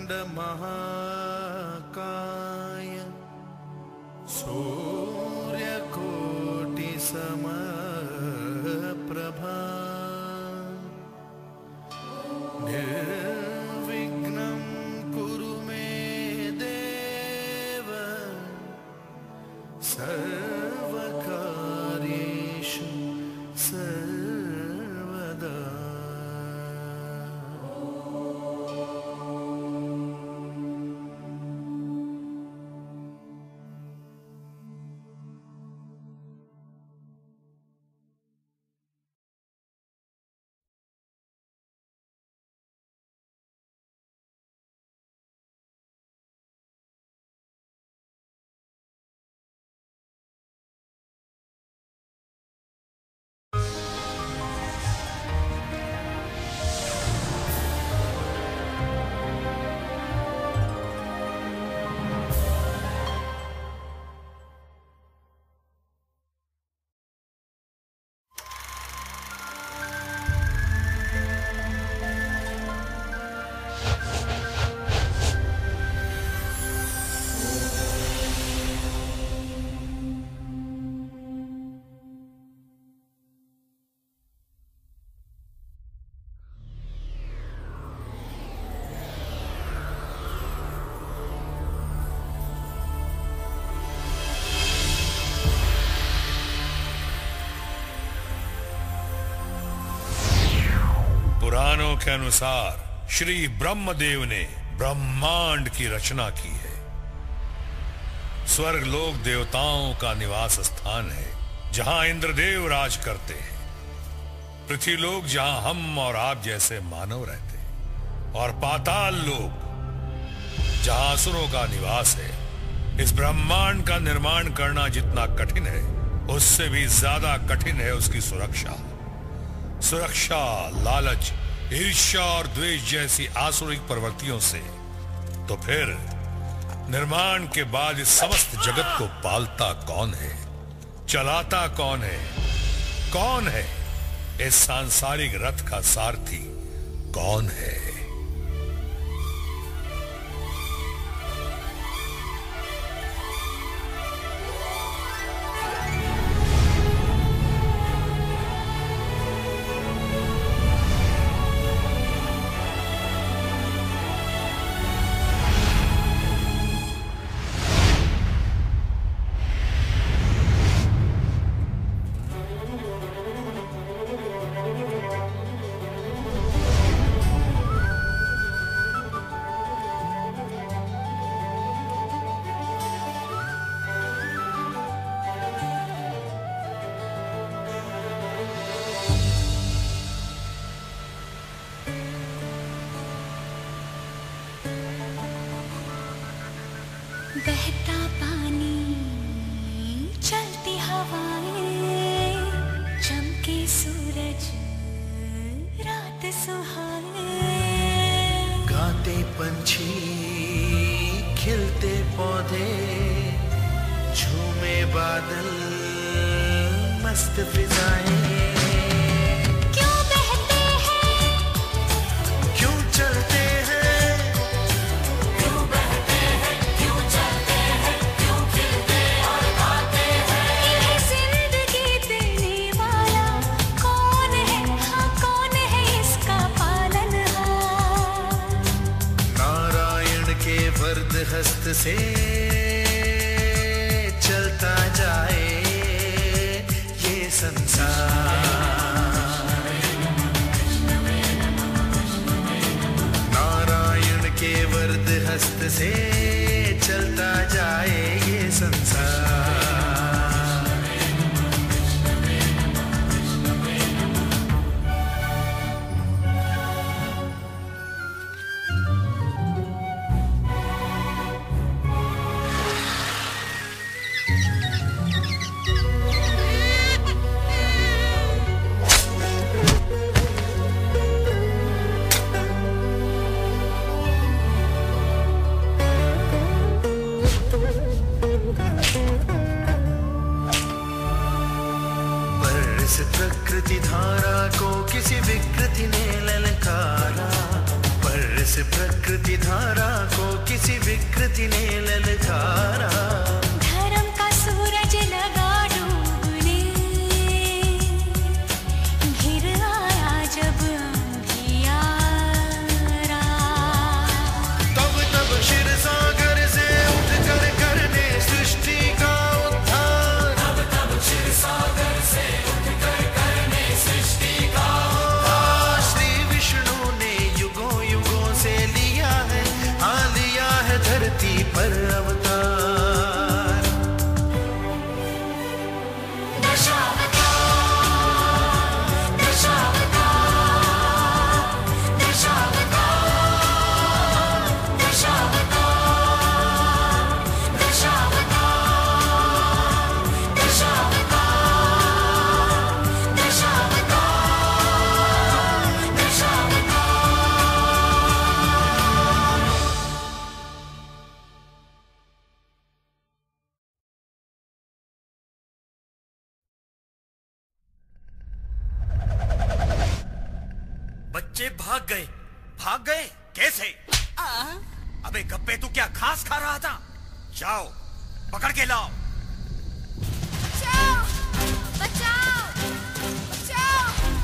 महाकाय सूर्यकोटि समप्रभा निर्विघ्नं कुरु मे देव सर्वकार्येषु सर्वदा। पुराणों के अनुसार श्री ब्रह्मदेव ने ब्रह्मांड की रचना की है। स्वर्ग लोक देवताओं का निवास स्थान है, जहां इंद्रदेव राज करते हैं। पृथ्वी लोक जहां हम और आप जैसे मानव रहते हैं, और पाताल लोक जहां असुरों का निवास है। इस ब्रह्मांड का निर्माण करना जितना कठिन है, उससे भी ज्यादा कठिन है उसकी सुरक्षा। सुरक्षा, लालच, ईर्ष्या और द्वेष जैसी आसुरिक प्रवृत्तियों से। तो फिर निर्माण के बाद इस समस्त जगत को पालता कौन है, चलाता कौन है? कौन है इस सांसारिक रथ का सारथी? कौन है? बहता पानी, चलती हवाएं, चमके सूरज, रात सुहाए। गाते पंछी, खिलते पौधे, झूमे बादल, मस्त फिजाएं। क्यों बहते हैं, क्यों चलते हैं, हस्त से चलता जाए ये संसार। नारायण के वरद हस्त से चलता जाए ये संसार। प्रकृति धारा को किसी विकृति ने ललकारा, पर इस प्रकृति धारा विकृति ने ललकारा। धर्म का सूरज लगा डूबने, घिर आया जब अंधियारा। तब तब क्षीर सागर से उठकर करने सृष्टि का उद्धार। तब तब क्षीर सागर से उठकर करने सृष्टि का उद्धार। श्री विष्णु ने युगों युगों से लिया है, लिया है धरती पर अवतार। दशावतार, दशावतार, दशावतार, दशावतार, दशावतार, दशावतार, दशावतार, दशावतार। बच्चे भाग गए। भाग गए कैसे? अबे गप्पे, तू क्या घास खा रहा था? जाओ पकड़ के लाओ। बचाओ, बचाओ, बचाओ।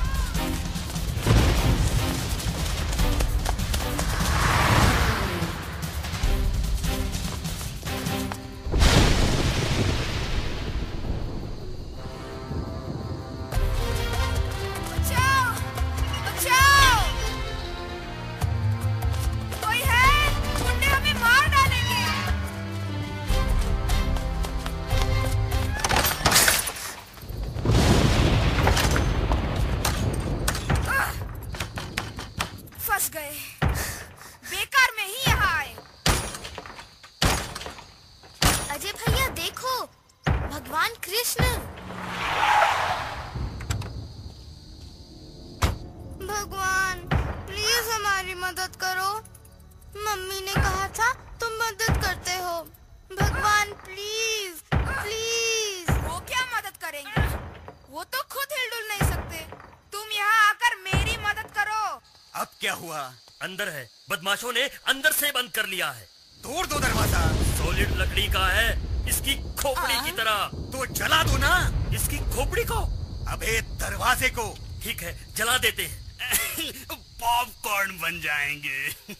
बचाओ, बचाओ। कोई है? गुंडे हमें मार डालेंगे। फंस गए। बेकार में ही यहाँ आए। अजय भैया देखो, भगवान कृष्ण। भगवान प्लीज हमारी मदद करो। मम्मी ने कहा था तुम मदद करते हो। भगवान प्लीज प्लीज। वो क्या मदद करेंगे? वो तो खुद हिलडुल नहीं सकते। तुम यहाँ आकर मेरी मदद करो। अब क्या हुआ? अंदर है। बदमाशों ने अंदर से बंद कर लिया है। तोड़ दो दरवाजा। सॉलिड लकड़ी का है, इसकी खोपड़ी की तरह। तो जला दो ना। इसकी खोपड़ी को? अबे दरवाजे को। ठीक है, जला देते हैं। पॉपकॉर्न बन जाएंगे।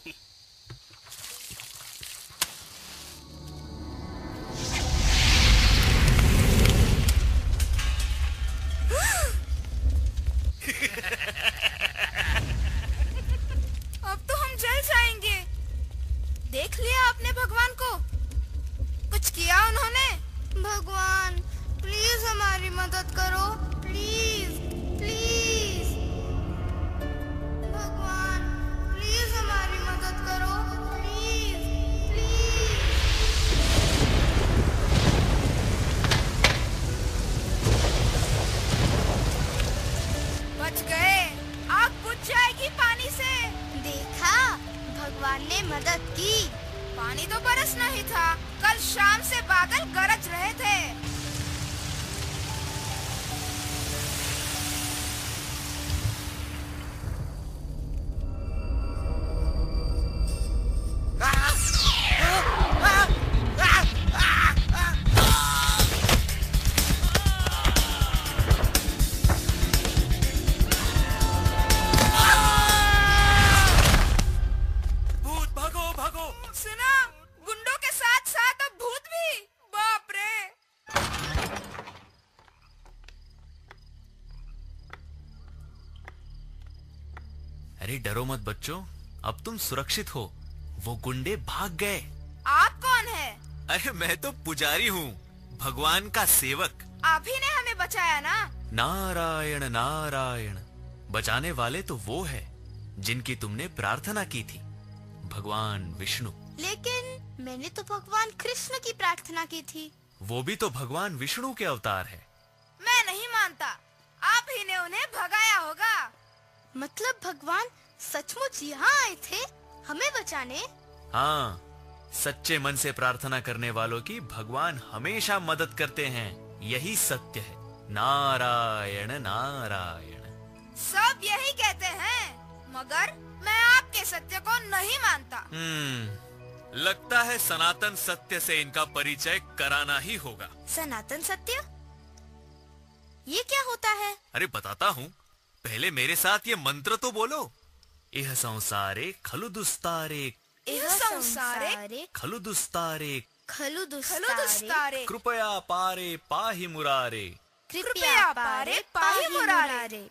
अब तो हम जल जाएंगे। देख लिया आपने भगवान को? कुछ किया उन्होंने? भगवान प्लीज हमारी मदद करो। Please please. भगवान प्लीज हमारी मदद करो। Please please. बच गए। आग बुझ जाएगी पानी से। देखा, भगवान ने मदद की। पानी तो बरसना ही था। कल शाम से बादल गरज रहे थे। भूत, भागो भागो। सुना, गुंडों के साथ साथ अब भूत भी। बाप रे। अरे डरो मत बच्चों, अब तुम सुरक्षित हो। वो गुंडे भाग गए। आप कौन है? अरे मैं तो पुजारी हूँ, भगवान का सेवक। आप ही ने हमें बचाया ना। नारायण नारायण। बचाने वाले तो वो है जिनकी तुमने प्रार्थना की थी, भगवान विष्णु। लेकिन मैंने तो भगवान कृष्ण की प्रार्थना की थी। वो भी तो भगवान विष्णु के अवतार है। मैं नहीं मानता। आप ही ने उन्हें भगाया होगा। मतलब भगवान सचमुच यहाँ आए थे हमें बचाने? हाँ, सच्चे मन से प्रार्थना करने वालों की भगवान हमेशा मदद करते हैं, यही सत्य है। नारायण नारायण। सब यही कहते हैं, मगर मैं आपके सत्य को नहीं मानता। लगता है सनातन सत्य से इनका परिचय कराना ही होगा। सनातन सत्य? ये क्या होता है? अरे बताता हूँ, पहले मेरे साथ ये मंत्र तो बोलो। इह संसारे खलु दुस्तारे, इह संसारे खलु दुस्तारे, खलु दुस्तारे, कृपया पारे पाहि मुरारे। कृपया पारे पाहि मुरारे।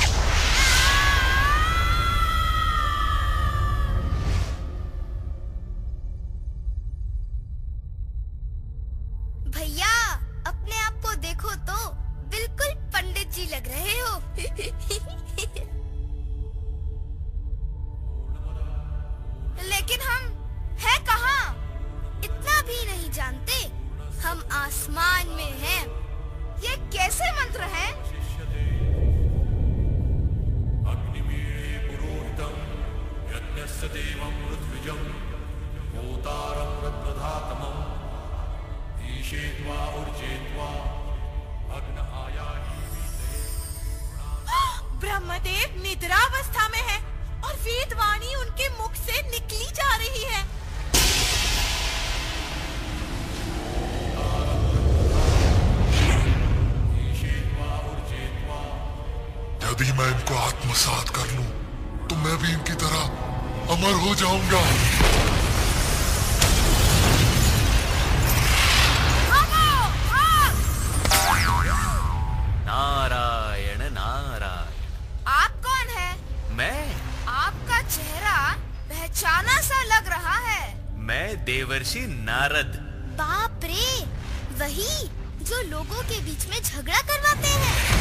भैया, अपने आप को देखो तो बिल्कुल पंडित जी लग रहे हो। लेकिन हम है कहाँ? इतना भी नहीं जानते, हम आसमान में हैं। ये कैसे मंत्र है? ब्रह्मदेव निद्रावस्था में है और वेदवाणी उनके मुख से निकली जा रही है। यदि मैं इनको आत्मसात कर लूं, तो मैं भी इनकी तरह अमर हो जाऊंगा। नारायण नारायण। आप कौन है? मैं आपका चेहरा पहचाना सा लग रहा है। मैं देवर्षि नारद। बाप रे, वही जो लोगों के बीच में झगड़ा करवाते हैं।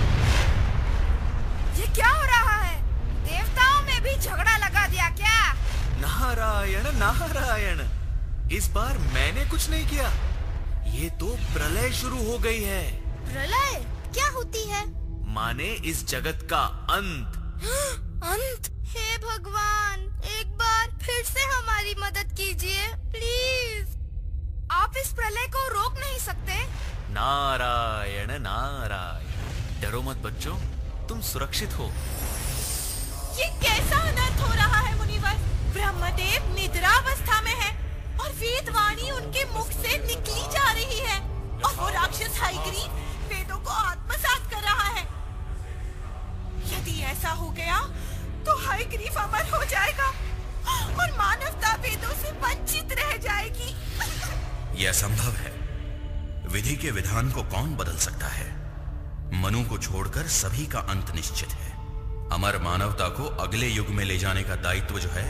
ये क्या हो रहा है? देवताओं में भी झगड़ा लगा दिया क्या? नारायण नारायण, इस बार मैंने कुछ नहीं किया। ये तो प्रलय शुरू हो गई है। प्रलय क्या होती है? माने इस जगत का अंत। अंत? हे भगवान, एक बार फिर से हमारी मदद कीजिए प्लीज। आप इस प्रलय को रोक नहीं सकते? नारायण नारायण। डरो मत बच्चों, तुम सुरक्षित हो। ये कैसा अनर्थ हो रहा है मुनिवर? ब्रह्मदेव निद्रावस्था में है और वेदवाणी उनके मुख से निकली जा रही है और वो राक्षस हयग्रीव वेदों को आत्मसात कर रहा है। यदि ऐसा हो गया तो हयग्रीव अमर हो जाएगा और मानवता वेदों से वंचित रह जाएगी। यह असंभव है। विधि के विधान को कौन बदल सकता है? मनु को छोड़कर सभी का अंत निश्चित है। अमर मानवता को अगले युग में ले जाने का दायित्व जो है,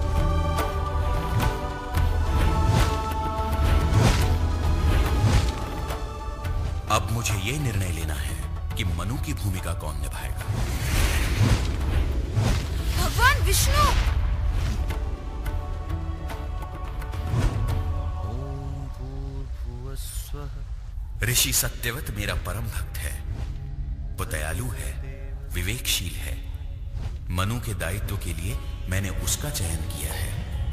अब मुझे यह निर्णय लेना है कि मनु की भूमिका कौन निभाएगा। भगवान विष्णु! ऋषि सत्यवत मेरा परम भक्त है। वो दयालु है, विवेकशील है। मनु के दायित्व के लिए मैंने उसका चयन किया है।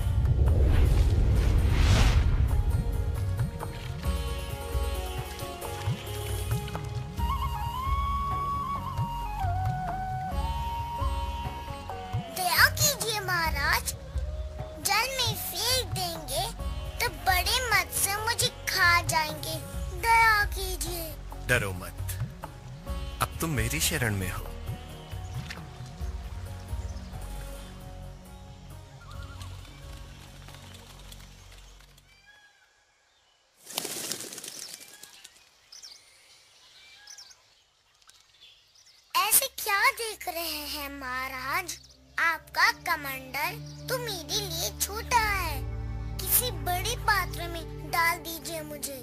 दया कीजिए महाराज, जल में फेंक देंगे तो बड़े मत्स्य मुझे खा जाएंगे। दया कीजिए। डरो मत, अब तुम मेरी शरण में हो। ऐसे क्या देख रहे हैं महाराज? आपका कमंडल तो मेरे लिए छोटा है। किसी बड़े पात्र में डाल दीजिए मुझे।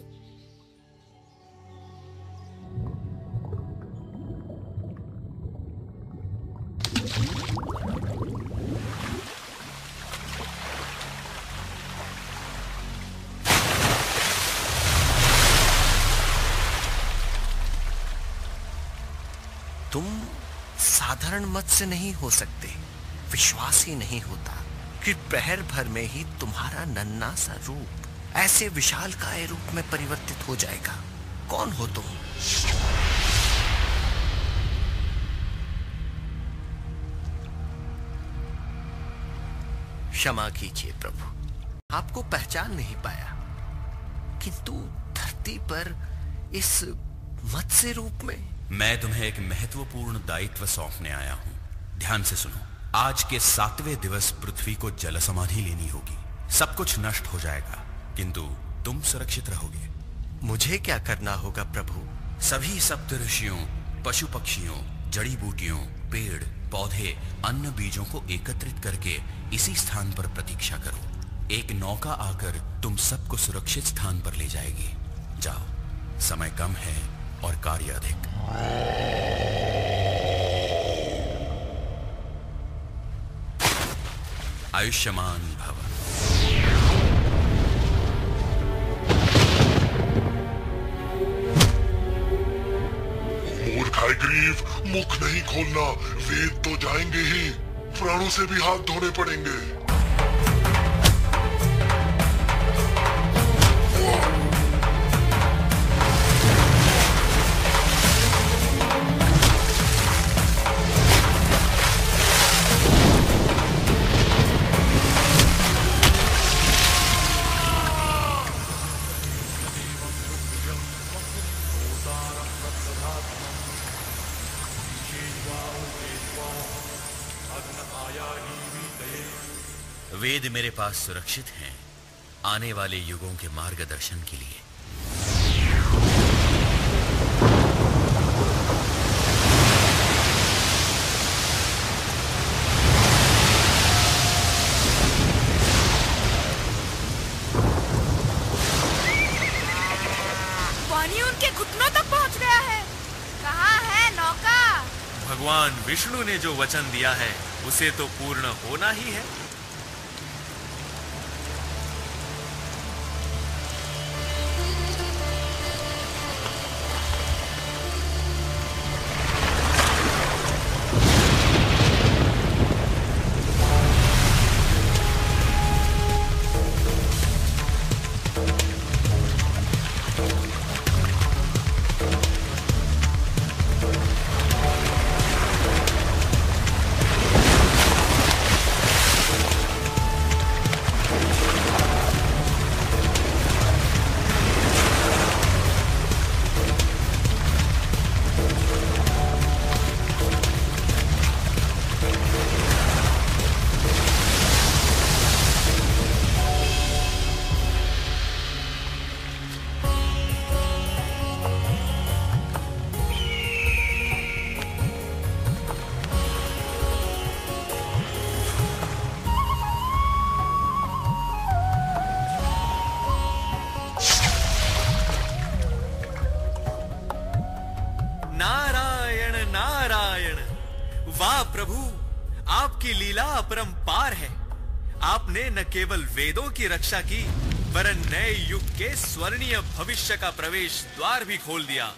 तुम साधारण मत्स्य नहीं हो सकते। विश्वास ही नहीं होता कि प्रहर भर में ही तुम्हारा नन्हा सा रूप ऐसे विशालकाय रूप में परिवर्तित हो जाएगा। कौन हो तुम? क्षमा कीजिए प्रभु। आपको पहचान नहीं पाया, किंतु धरती पर इस मत्स्य रूप में। मैं तुम्हें एक महत्वपूर्ण दायित्व सौंपने आया हूं। ध्यान से सुनो। आज के 7वें दिवस पृथ्वी को जल समाधि लेनी होगी। सब कुछ नष्ट हो जाएगा, किंतु तुम सुरक्षित रहोगे। मुझे क्या करना होगा प्रभु? सभी सप्तऋषियों, पशु पक्षियों, जड़ी बूटियों, पेड़ पौधे, अन्न बीजों को एकत्रित करके इसी स्थान पर प्रतीक्षा करो। एक नौका आकर तुम सबको सुरक्षित स्थान पर ले जाएगी। जाओ, समय कम है और कार्य अधिक। आयुष्मान भव। मूर्ख हयग्रीव, मुख नहीं खोलना। वेद तो जाएंगे ही, प्राणों से भी हाथ धोने पड़ेंगे। वेद मेरे पास सुरक्षित हैं, आने वाले युगों के मार्गदर्शन के लिए। पानी उनके घुटनों तक पहुंच गया है। कहाँ है नौका? भगवान विष्णु ने जो वचन दिया है उसे तो पूर्ण होना ही है। वाह प्रभु, आपकी लीला अपरंपार है। आपने न केवल वेदों की रक्षा की, वरन नए युग के स्वर्णीय भविष्य का प्रवेश द्वार भी खोल दिया।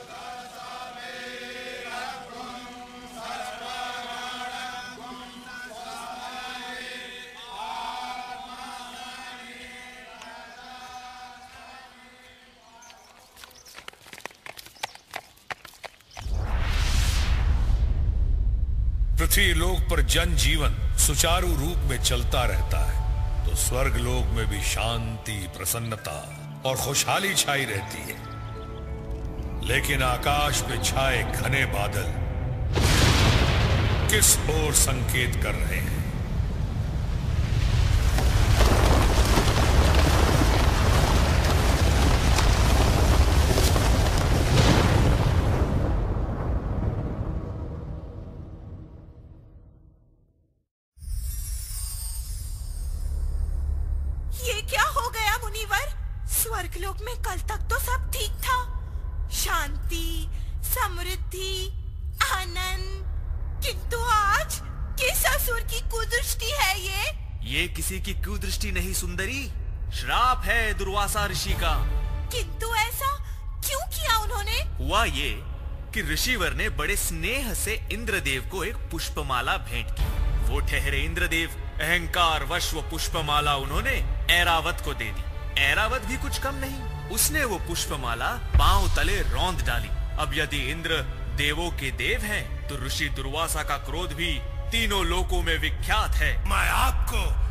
पृथ्वी लोक पर जन जीवन सुचारू रूप में चलता रहता है तो स्वर्ग लोक में भी शांति, प्रसन्नता और खुशहाली छाई रहती है। लेकिन आकाश में छाए घने बादल किस ओर संकेत कर रहे हैं? स्वर्गलोक में कल तक तो सब ठीक था, शांति, समृद्धि, आनंद, किंतु आज किस असुर की कुदृष्टि है ये किसी की कुदृष्टि नहीं सुंदरी, श्राप है दुर्वासा ऋषि का। किंतु ऐसा क्यों किया उन्होंने? हुआ ये कि ऋषिवर ने बड़े स्नेह से इंद्रदेव को एक पुष्पमाला भेंट की। वो ठहरे इंद्रदेव अहंकार वश वो पुष्पमाला उन्होंने ऐरावत को दे दी। ऐरावत भी कुछ कम नहीं, उसने वो पुष्पमाला पांव तले रौंद डाली। अब यदि इंद्र देवों के देव हैं, तो ऋषि दुर्वासा का क्रोध भी तीनों लोकों में विख्यात है। मैं आपको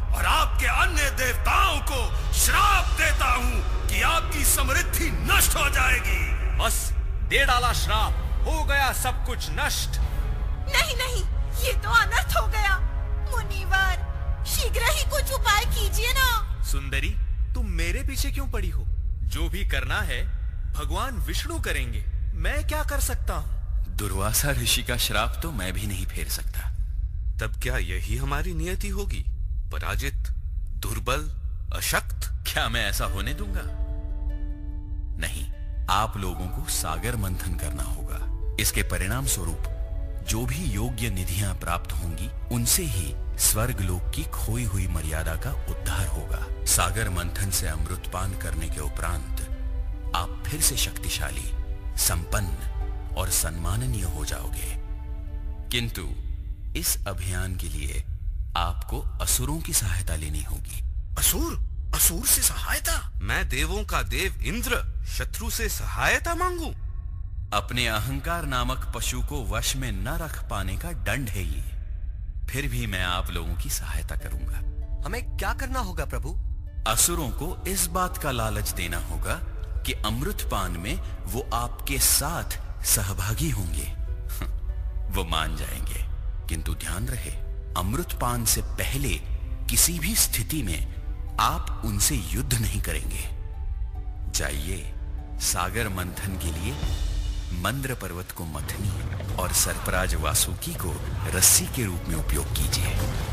और आपके अन्य देवताओं को श्राप देता हूँ कि आपकी समृद्धि नष्ट हो जाएगी। बस दे डाला श्राप, हो गया सब कुछ नष्ट। नहीं नहीं, ये तो अनर्थ हो गया। मुनिवर, शीघ्र ही कुछ उपाय कीजिए ना। सुंदरी, तुम मेरे पीछे क्यों पड़ी हो? जो भी करना है भगवान विष्णु करेंगे, मैं क्या कर सकता हूँ? दुर्वासा ऋषि का श्राप तो मैं भी नहीं फेर सकता। तब क्या यही हमारी नियति होगी? पराजित, दुर्बल, अशक्त? क्या मैं ऐसा होने दूंगा? नहीं, आप लोगों को सागर मंथन करना होगा। इसके परिणाम स्वरूप जो भी योग्य निधियां प्राप्त होंगी, उनसे ही स्वर्ग लोक की खोई हुई मर्यादा का उद्धार होगा। सागर मंथन से अमृतपान करने के उपरांत आप फिर से शक्तिशाली, संपन्न और सम्माननीय हो जाओगे। किंतु इस अभियान के लिए आपको असुरों की सहायता लेनी होगी। असुर? असुर से सहायता? मैं देवों का देव इंद्र शत्रु से सहायता मांगू? अपने अहंकार नामक पशु को वश में न रख पाने का दंड है ये। फिर भी मैं आप लोगों की सहायता करूंगा। हमें क्या करना होगा प्रभु? असुरों को इस बात का लालच देना होगा कि अमृतपान में वो आपके साथ सहभागी होंगे। वो मान जाएंगे, किंतु ध्यान रहे, अमृतपान से पहले किसी भी स्थिति में आप उनसे युद्ध नहीं करेंगे। जाइए, सागर मंथन के लिए मंद्र पर्वत को मथनी और सर्पराज वासुकी को रस्सी के रूप में उपयोग कीजिए।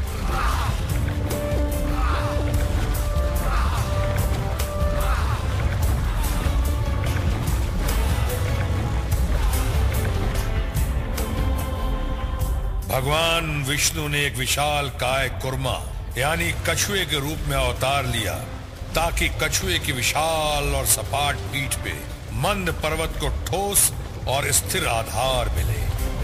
भगवान विष्णु ने एक विशाल काय कुर्मा यानी कछुए के रूप में अवतार लिया, ताकि कछुए की विशाल और सपाट पीठ पे मंद पर्वत को ठोस और स्थिर आधार मिले।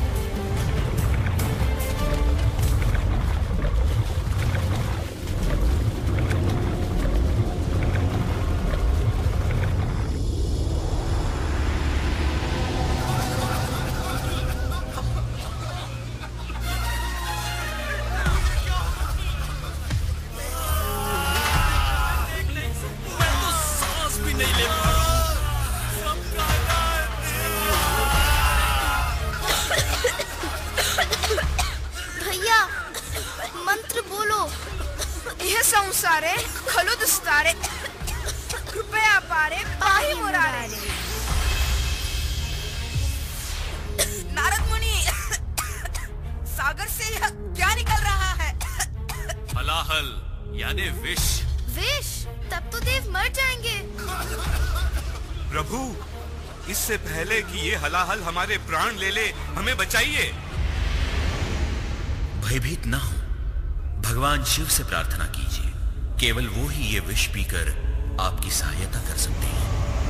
संसारे खलुद स्तारे कृपया पारे पाही मुरारे। नारद मुनि, सागर से यह क्या निकल रहा है? हलाहल यानी विष। विष? तब तो देव मर जाएंगे। प्रभु, इससे पहले कि ये हलाहल हमारे प्राण ले ले, हमें बचाइए। भयभीत ना हो, भगवान शिव से प्रार्थना कीजिए। केवल वो ही ये विष पीकर आपकी सहायता कर सकते हैं।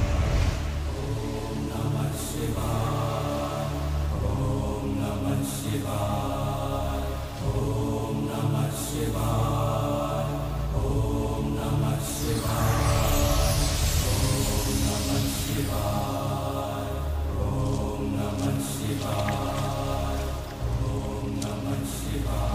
ओम नमः शिवाय, ओम नमः शिवाय, ओम नमः शिवाय, ओम नमः शिवाय, ओम नमः शिवाय, ओम नमः शिवाय, ओम नमः शिवाय।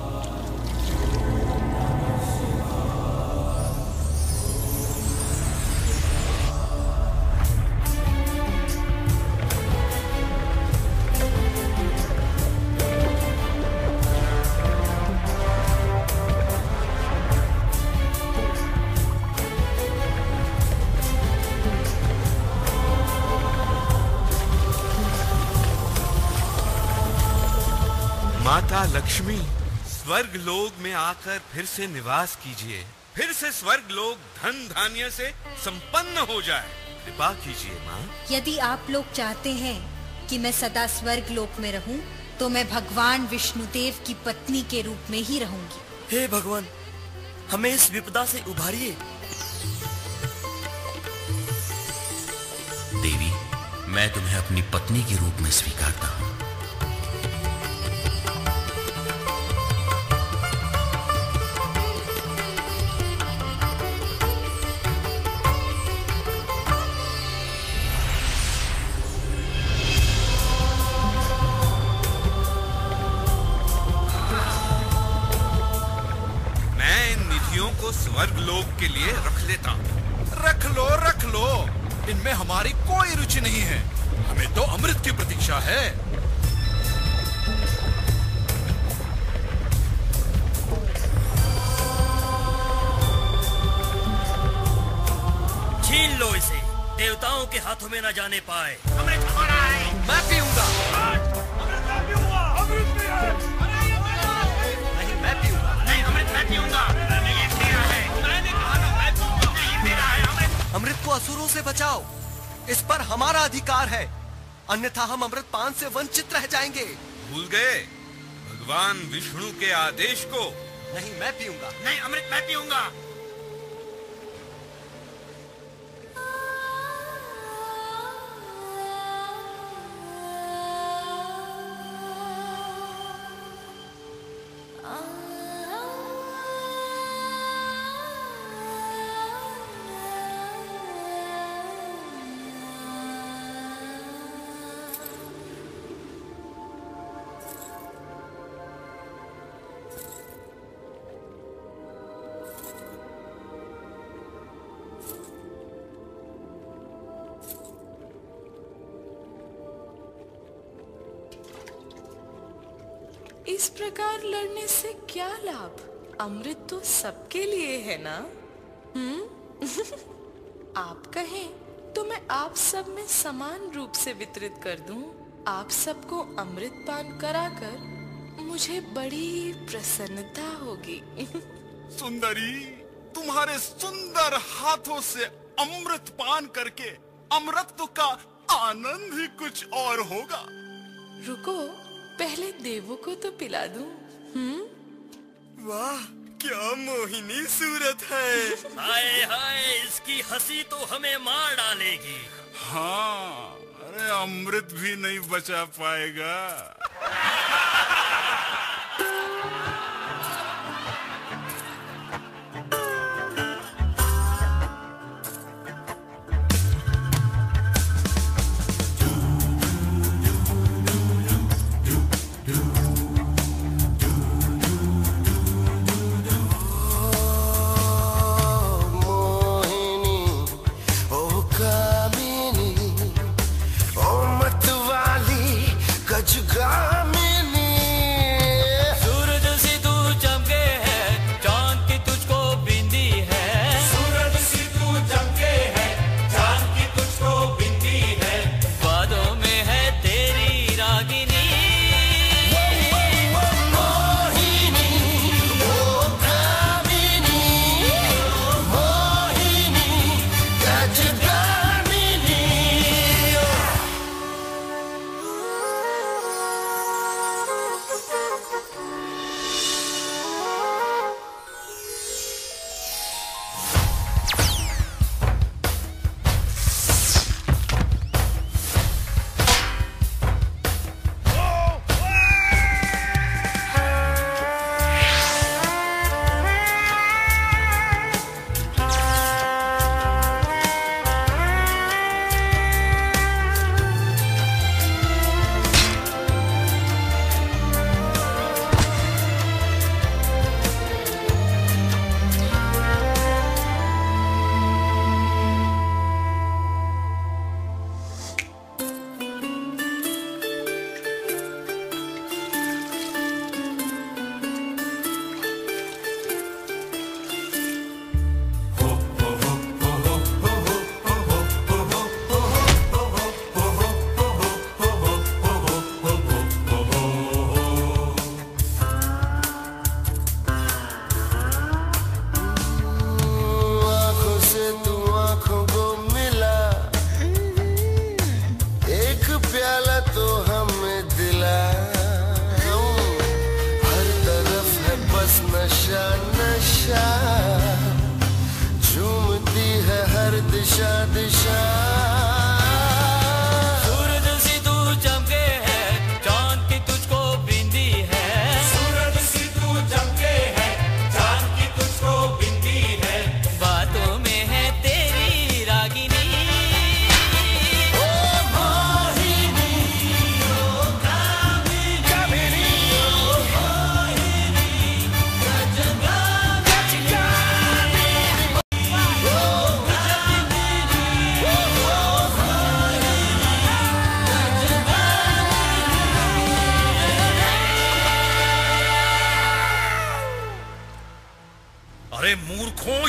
माता लक्ष्मी, स्वर्ग लोक में आकर फिर से निवास कीजिए। फिर से स्वर्ग लोक धन धान्य से संपन्न हो जाए। कृपा कीजिए माँ। यदि आप लोग चाहते हैं कि मैं सदा स्वर्ग लोक में रहूं, तो मैं भगवान विष्णुदेव की पत्नी के रूप में ही रहूंगी। हे भगवान, हमें इस विपदा से उभारिए। देवी, मैं तुम्हें अपनी पत्नी के रूप में स्वीकारता हूँ। लोग के लिए रख लेता हूँ। रख लो, इनमें हमारी कोई रुचि नहीं है। हमें तो अमृत की प्रतीक्षा है। छीन लो इसे, देवताओं के हाथों में न जाने पाए। अमृत हमारा है। मैं पीऊंगा। अमृत मैं पीऊंगा। अमृत भी है। नहीं, मैं पीऊंगा। नहीं, अमृत मैं पीऊंगा। मैंने ये तेरा है। मैंने कहा ना मैं पीऊंगा। नहीं, तेरा है अमृत। अमृत को असुरों से बचाओ, इस पर हमारा अधिकार है, अन्यथा हम अमृत पान से वंचित रह जाएंगे। भूल गए भगवान विष्णु के आदेश को? नहीं, मैं पीऊंगा। नहीं, अमृत मैं पीऊंगा। इस प्रकार लड़ने से क्या लाभ? अमृत तो सबके लिए है ना? आप कहें तो मैं आप सब में समान रूप से वितरित कर दूं। आप सबको अमृत पान कराकर मुझे बड़ी प्रसन्नता होगी। सुंदरी, तुम्हारे सुंदर हाथों से अमृत पान करके अमृत का आनंद ही कुछ और होगा। रुको, पहले देवों को तो पिला दूं। वाह, क्या मोहिनी सूरत है। हाय हाय, इसकी हंसी तो हमें मार डालेगी। हाँ, अरे अमृत भी नहीं बचा पाएगा।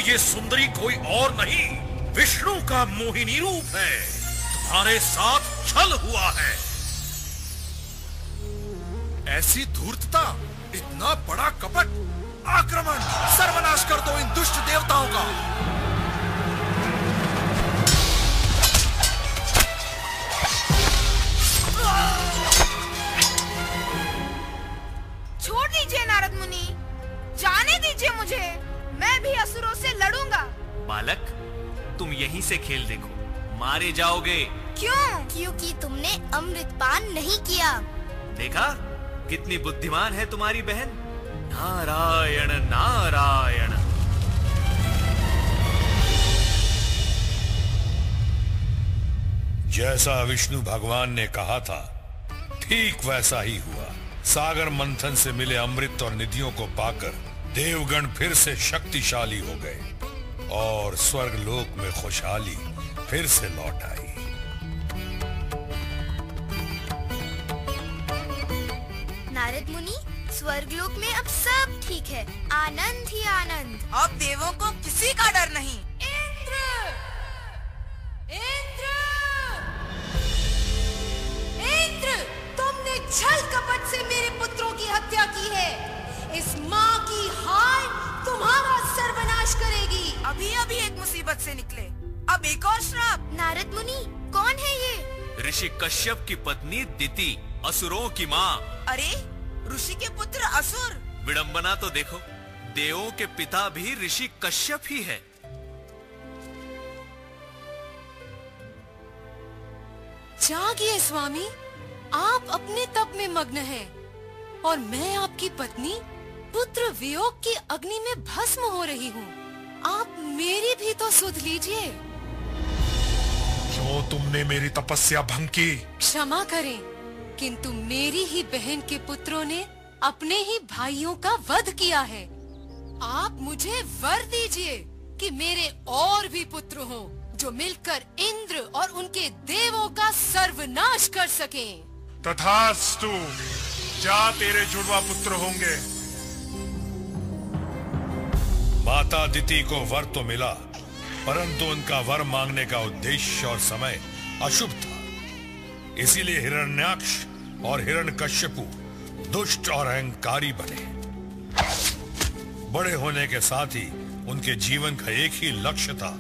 ये सुंदरी कोई और नहीं, विष्णु का मोहिनी रूप है। तुम्हारे साथ छल हुआ है। ऐसी धूर्तता, इतना बड़ा कपट, आक्रमण, सर्वनाश कर दो इन दुष्ट देवताओं का। छोड़ दीजिए नारद मुनि, जाने दीजिए मुझे, मैं भी असुरों से लड़ूंगा। बालक, तुम यहीं से खेल देखो, मारे जाओगे। क्यों? क्योंकि तुमने अमृतपान नहीं किया। देखा कितनी बुद्धिमान है तुम्हारी बहन। नारायण नारायण। जैसा विष्णु भगवान ने कहा था ठीक वैसा ही हुआ। सागर मंथन से मिले अमृत और निधियों को पाकर देवगण फिर से शक्तिशाली हो गए और स्वर्गलोक में खुशहाली फिर से लौट आई। नारद मुनि, स्वर्गलोक में अब सब ठीक है, आनंद ही आनंद। अब देवों को किसी का डर नहीं। इंद्र! इंद्र! इंद्र! तुमने छल कपट से मेरे पुत्रों की हत्या की है। इस माँ की हाय तुम्हारा सर्वनाश करेगी। अभी अभी एक मुसीबत से निकले, अब एक और श्राप। नारद मुनि, कौन है ये? ऋषि कश्यप की पत्नी दिति, असुरों की माँ। अरे, ऋषि के पुत्र असुर? विडंबना तो देखो, देवों के पिता भी ऋषि कश्यप ही है। जागिए स्वामी, आप अपने तप में मग्न हैं और मैं आपकी पत्नी पुत्र वियोग की अग्नि में भस्म हो रही हूँ। आप मेरी भी तो सुध लीजिए। क्यों तुमने मेरी तपस्या भंग की? क्षमा करें, किंतु मेरी ही बहन के पुत्रों ने अपने ही भाइयों का वध किया है। आप मुझे वर दीजिए कि मेरे और भी पुत्र हों जो मिलकर इंद्र और उनके देवों का सर्वनाश कर सकें। तथास्तु, जा तेरे जुड़वा पुत्र होंगे। माता दिति को वर तो मिला, परंतु उनका वर मांगने का उद्देश्य और समय अशुभ था। इसीलिए हिरण्याक्ष और हिरण्यकश्यपु दुष्ट और अहंकारी बने। बड़े होने के साथ ही उनके जीवन का एक ही लक्ष्य था।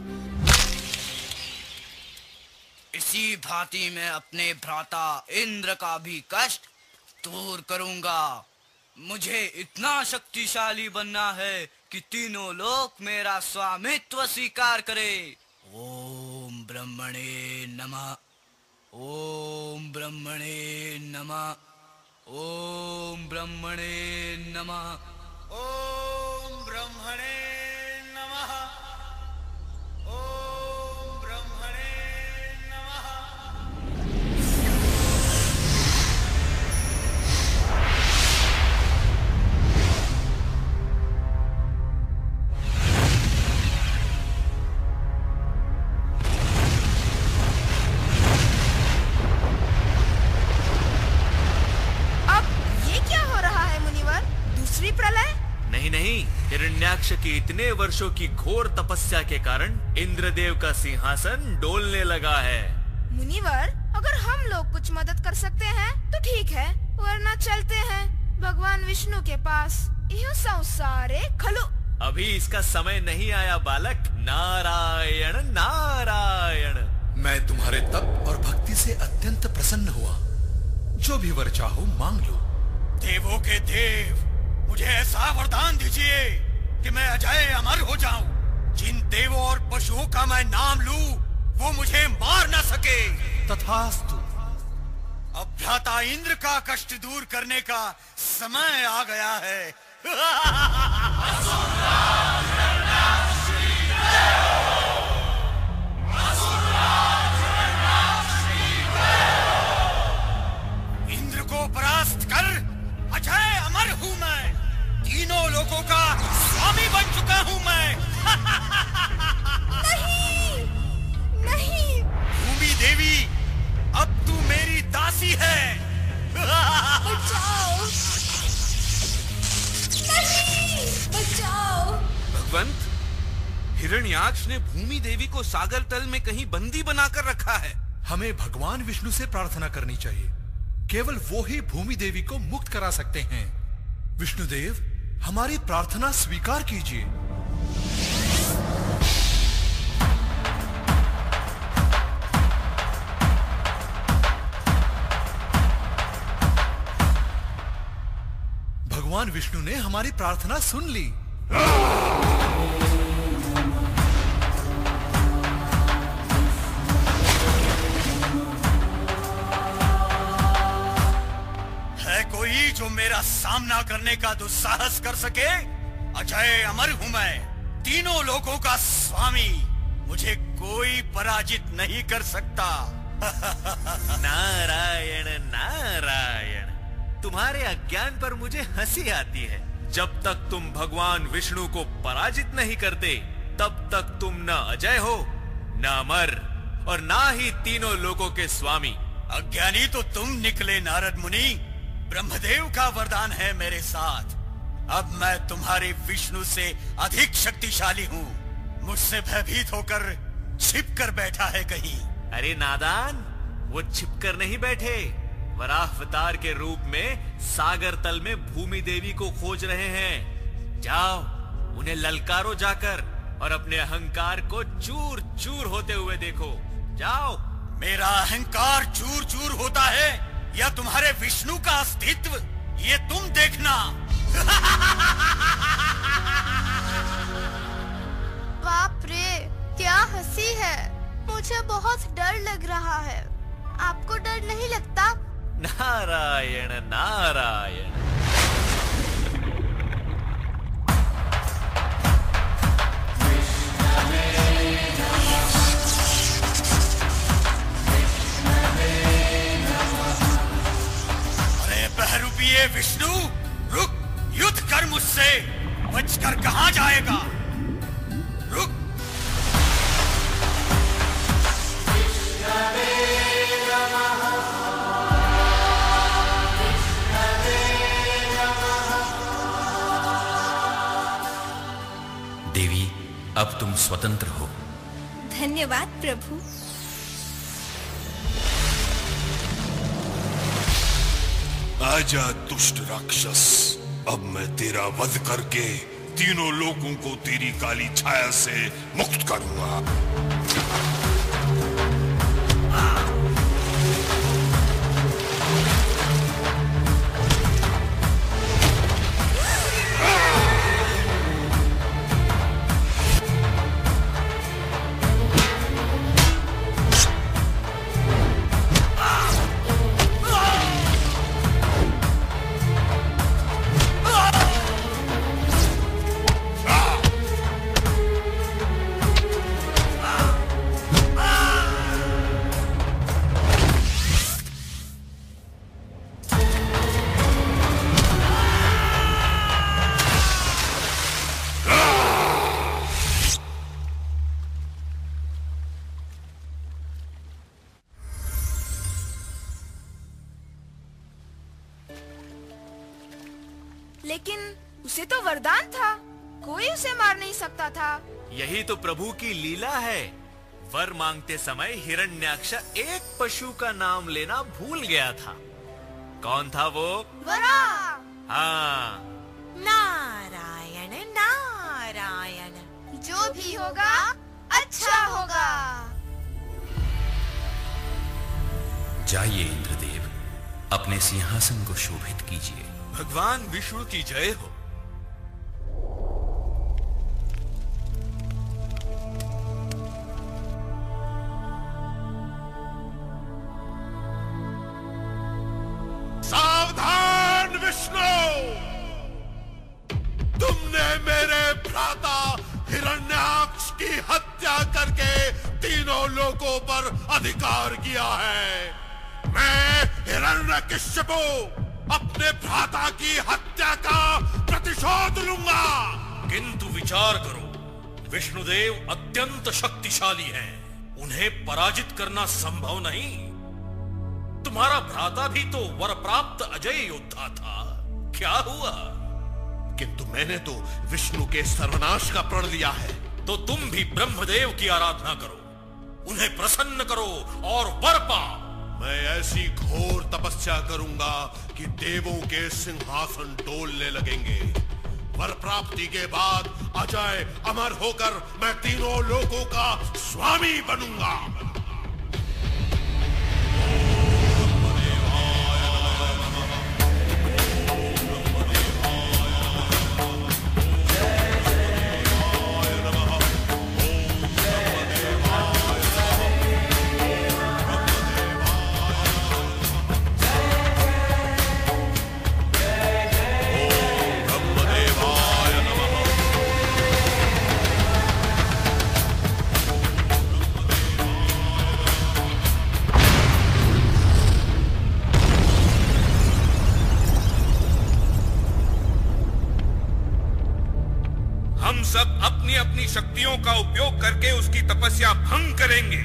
इसी भांति मैं अपने भ्राता इंद्र का भी कष्ट दूर करूंगा। मुझे इतना शक्तिशाली बनना है कि तीनों लोक मेरा स्वामित्व स्वीकार करे। ओम ब्रह्मणे नमः, ओम ब्रह्मणे नमः, ओम ब्रह्मणे नमः, ओम ब्रह्मणे नमः, ओम ब्रह्मणे नमः। प्रलय? नहीं नहीं, हिरण्याक्ष की इतने वर्षों की घोर तपस्या के कारण इंद्रदेव का सिंहासन डोलने लगा है। मुनिवर, अगर हम लोग कुछ मदद कर सकते हैं तो ठीक है, वरना चलते हैं भगवान विष्णु के पास। यह संसारे खलु। अभी इसका समय नहीं आया बालक। नारायण नारायण। मैं तुम्हारे तप और भक्ति से अत्यंत प्रसन्न हुआ। जो भी वर चाहो मांग लो। देवों के देव, मुझे ऐसा वरदान दीजिए कि मैं अजय अमर हो जाऊं। जिन देवों और पशुओं का मैं नाम लूं, वो मुझे मार न सके। तथास्तु। अब भ्राता इंद्र का कष्ट दूर करने का समय आ गया है। इंद्र को परास्त कर अजय अमर हूं मैं। तीनों लोगों का स्वामी बन चुका हूं मैं। नहीं, नहीं। भूमि देवी, अब तू मेरी दासी है। बचाओ, नहीं, बचाओ। हिरण्याक्ष ने भूमि देवी को सागर तल में कहीं बंदी बनाकर रखा है। हमें भगवान विष्णु से प्रार्थना करनी चाहिए। केवल वो ही भूमि देवी को मुक्त करा सकते हैं। विष्णुदेव, हमारी प्रार्थना स्वीकार कीजिए। भगवान विष्णु ने हमारी प्रार्थना सुन ली। है कोई जो मेरा सामना करने का दुस्साहस कर सके? अजय अमर हूं मैं, तीनों लोगों का स्वामी। मुझे कोई पराजित नहीं कर सकता। नारायण नारायण, तुम्हारे अज्ञान पर मुझे हंसी आती है। जब तक तुम भगवान विष्णु को पराजित नहीं करते, तब तक तुम न अजय हो, न अमर, और ना ही तीनों लोगों के स्वामी। अज्ञानी तो तुम निकले नारद मुनि। ब्रह्मदेव का वरदान है मेरे साथ। अब मैं तुम्हारे विष्णु से अधिक शक्तिशाली हूँ। मुझसे भयभीत होकर छिप कर बैठा है कहीं। अरे नादान, वो छिप कर नहीं बैठे, वराहावतार के रूप में सागर तल में भूमि देवी को खोज रहे हैं। जाओ, उन्हें ललकारो जाकर और अपने अहंकार को चूर चूर होते हुए देखो। जाओ। मेरा अहंकार चूर चूर होता है या तुम्हारे विष्णु का अस्तित्व, ये तुम देखना। बाप रे, क्या हंसी है। मुझे बहुत डर लग रहा है। आपको डर नहीं लगता? नारायण नारायण। अरे बहरूपिये विष्णु, रुक, युद्ध कर मुझसे। बचकर कहां जाएगा? रुक। देवी, अब तुम स्वतंत्र हो। धन्यवाद प्रभु। आजा दुष्ट राक्षस, अब मैं तेरा वध करके तीनों लोगों को तेरी काली छाया से मुक्त करूंगा। लेकिन उसे तो वरदान था, कोई उसे मार नहीं सकता था। यही तो प्रभु की लीला है। वर मांगते समय हिरण्याक्ष एक पशु का नाम लेना भूल गया था। कौन था वो? वराह। हाँ। नारायण नारायण, जो भी होगा अच्छा होगा। जाइए इंद्रदेव, अपने सिंहासन को शोभित कीजिए। भगवान विष्णु की जय हो। सावधान विष्णु, तुमने मेरे भ्राता हिरण्याक्ष की हत्या करके तीनों लोगों पर अधिकार किया है। मैं हिरण्यकश्यपु अपने भ्राता की हत्या का प्रतिशोध लूंगा। किंतु विचार करो, विष्णुदेव अत्यंत शक्तिशाली हैं। उन्हें पराजित करना संभव नहीं। तुम्हारा भ्राता भी तो वर प्राप्त अजय योद्धा था। क्या हुआ? किंतु मैंने तो विष्णु के सर्वनाश का प्रण लिया है। तो तुम भी ब्रह्मदेव की आराधना करो, उन्हें प्रसन्न करो और वर पाओ। मैं ऐसी घोर तपस्या करूंगा कि देवों के सिंहासन डोलने लगेंगे। वर प्राप्ति के बाद अजय अमर होकर मैं तीनों लोकों का स्वामी बनूंगा। हम सब अपनी अपनी शक्तियों का उपयोग करके उसकी तपस्या भंग करेंगे।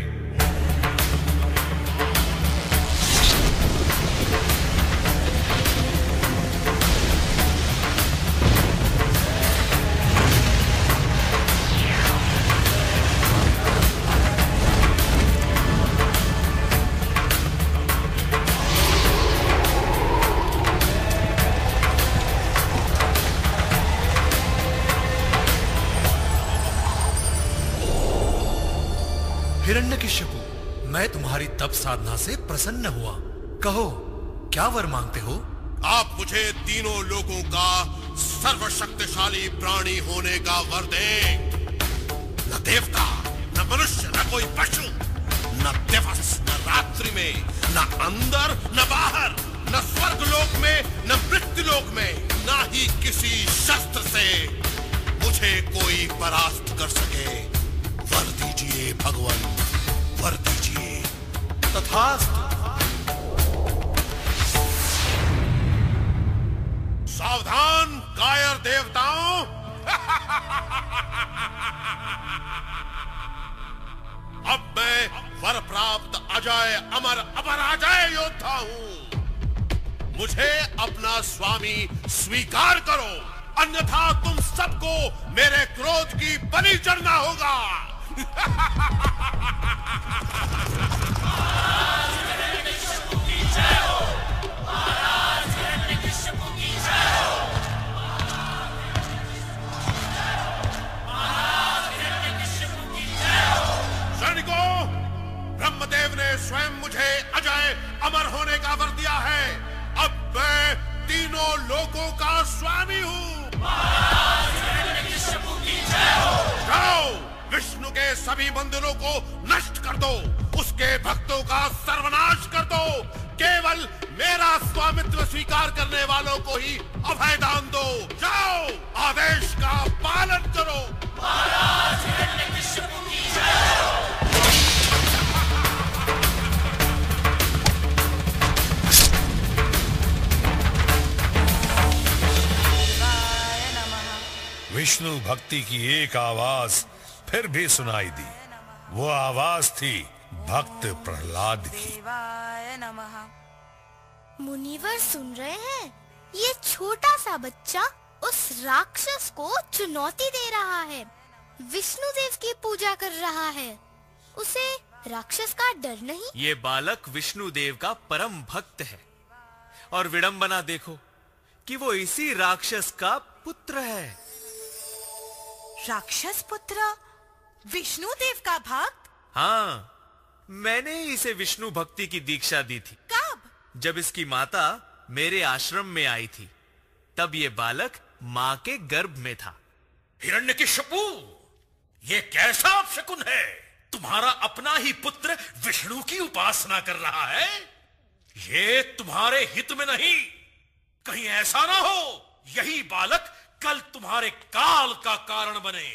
हिरण्यकशिपु, मैं तुम्हारी तप साधना से प्रसन्न हुआ। कहो, क्या वर मांगते हो? आप मुझे तीनों लोगों का सर्वशक्तिशाली प्राणी होने का वर दें। न देवता, न मनुष्य, न कोई पशु, न दिवस न रात्रि में, न अंदर न बाहर, न स्वर्ग लोक में न मृत्यु लोक में, न ही किसी शस्त्र से मुझे कोई परास्त कर सके। वर दीजिए भगवान, वर दीजिए। तथास्तु। सावधान कायर देवताओं, अब मैं वर प्राप्त अजय अमर अपराजय योद्धा हूं। मुझे अपना स्वामी स्वीकार करो, अन्यथा तुम सबको मेरे क्रोध की बलि चढ़ना होगा। सैनिकों, ब्रह्मदेव ने स्वयं मुझे अजय अमर होने का वर दिया है। अब मैं तीनों लोगों का स्वामी हूँ। जाओ, विष्णु के सभी मंदिरों को नष्ट कर दो, उसके भक्तों का सर्वनाश कर दो। केवल मेरा स्वामित्व स्वीकार करने वालों को ही अभय दान दो। जाओ, आदेश का पालन करो। महाराज हिरण्यकशिपु की जय हो। विष्णु भक्ति की एक आवाज फिर भी सुनाई दी। वो आवाज थी भक्त प्रहलाद की। मुनिवर सुन रहे हैं? ये छोटा सा बच्चा उस राक्षस को चुनौती दे रहा है। विष्णु देव की पूजा कर रहा है। उसे राक्षस का डर नहीं। ये बालक विष्णु देव का परम भक्त है और विडंबना देखो कि वो इसी राक्षस का पुत्र है। राक्षस पुत्र विष्णु देव का भक्त? हाँ, मैंने इसे विष्णु भक्ति की दीक्षा दी थी। कब? जब इसकी माता मेरे आश्रम में आई थी, तब ये बालक माँ के गर्भ में था। हिरण्यकशिपु, ये कैसा अपशकुन है? तुम्हारा अपना ही पुत्र विष्णु की उपासना कर रहा है। ये तुम्हारे हित में नहीं। कहीं ऐसा ना हो यही बालक कल तुम्हारे काल का कारण बने।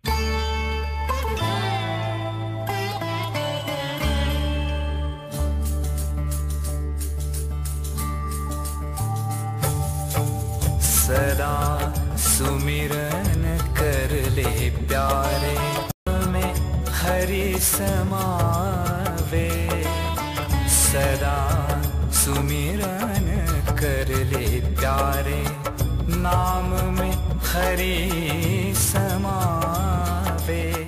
सदा सुमिरन कर ले प्यारे में हरि समावे। सदा सुमिरन कर ले प्यारे नाम में हरि समावे।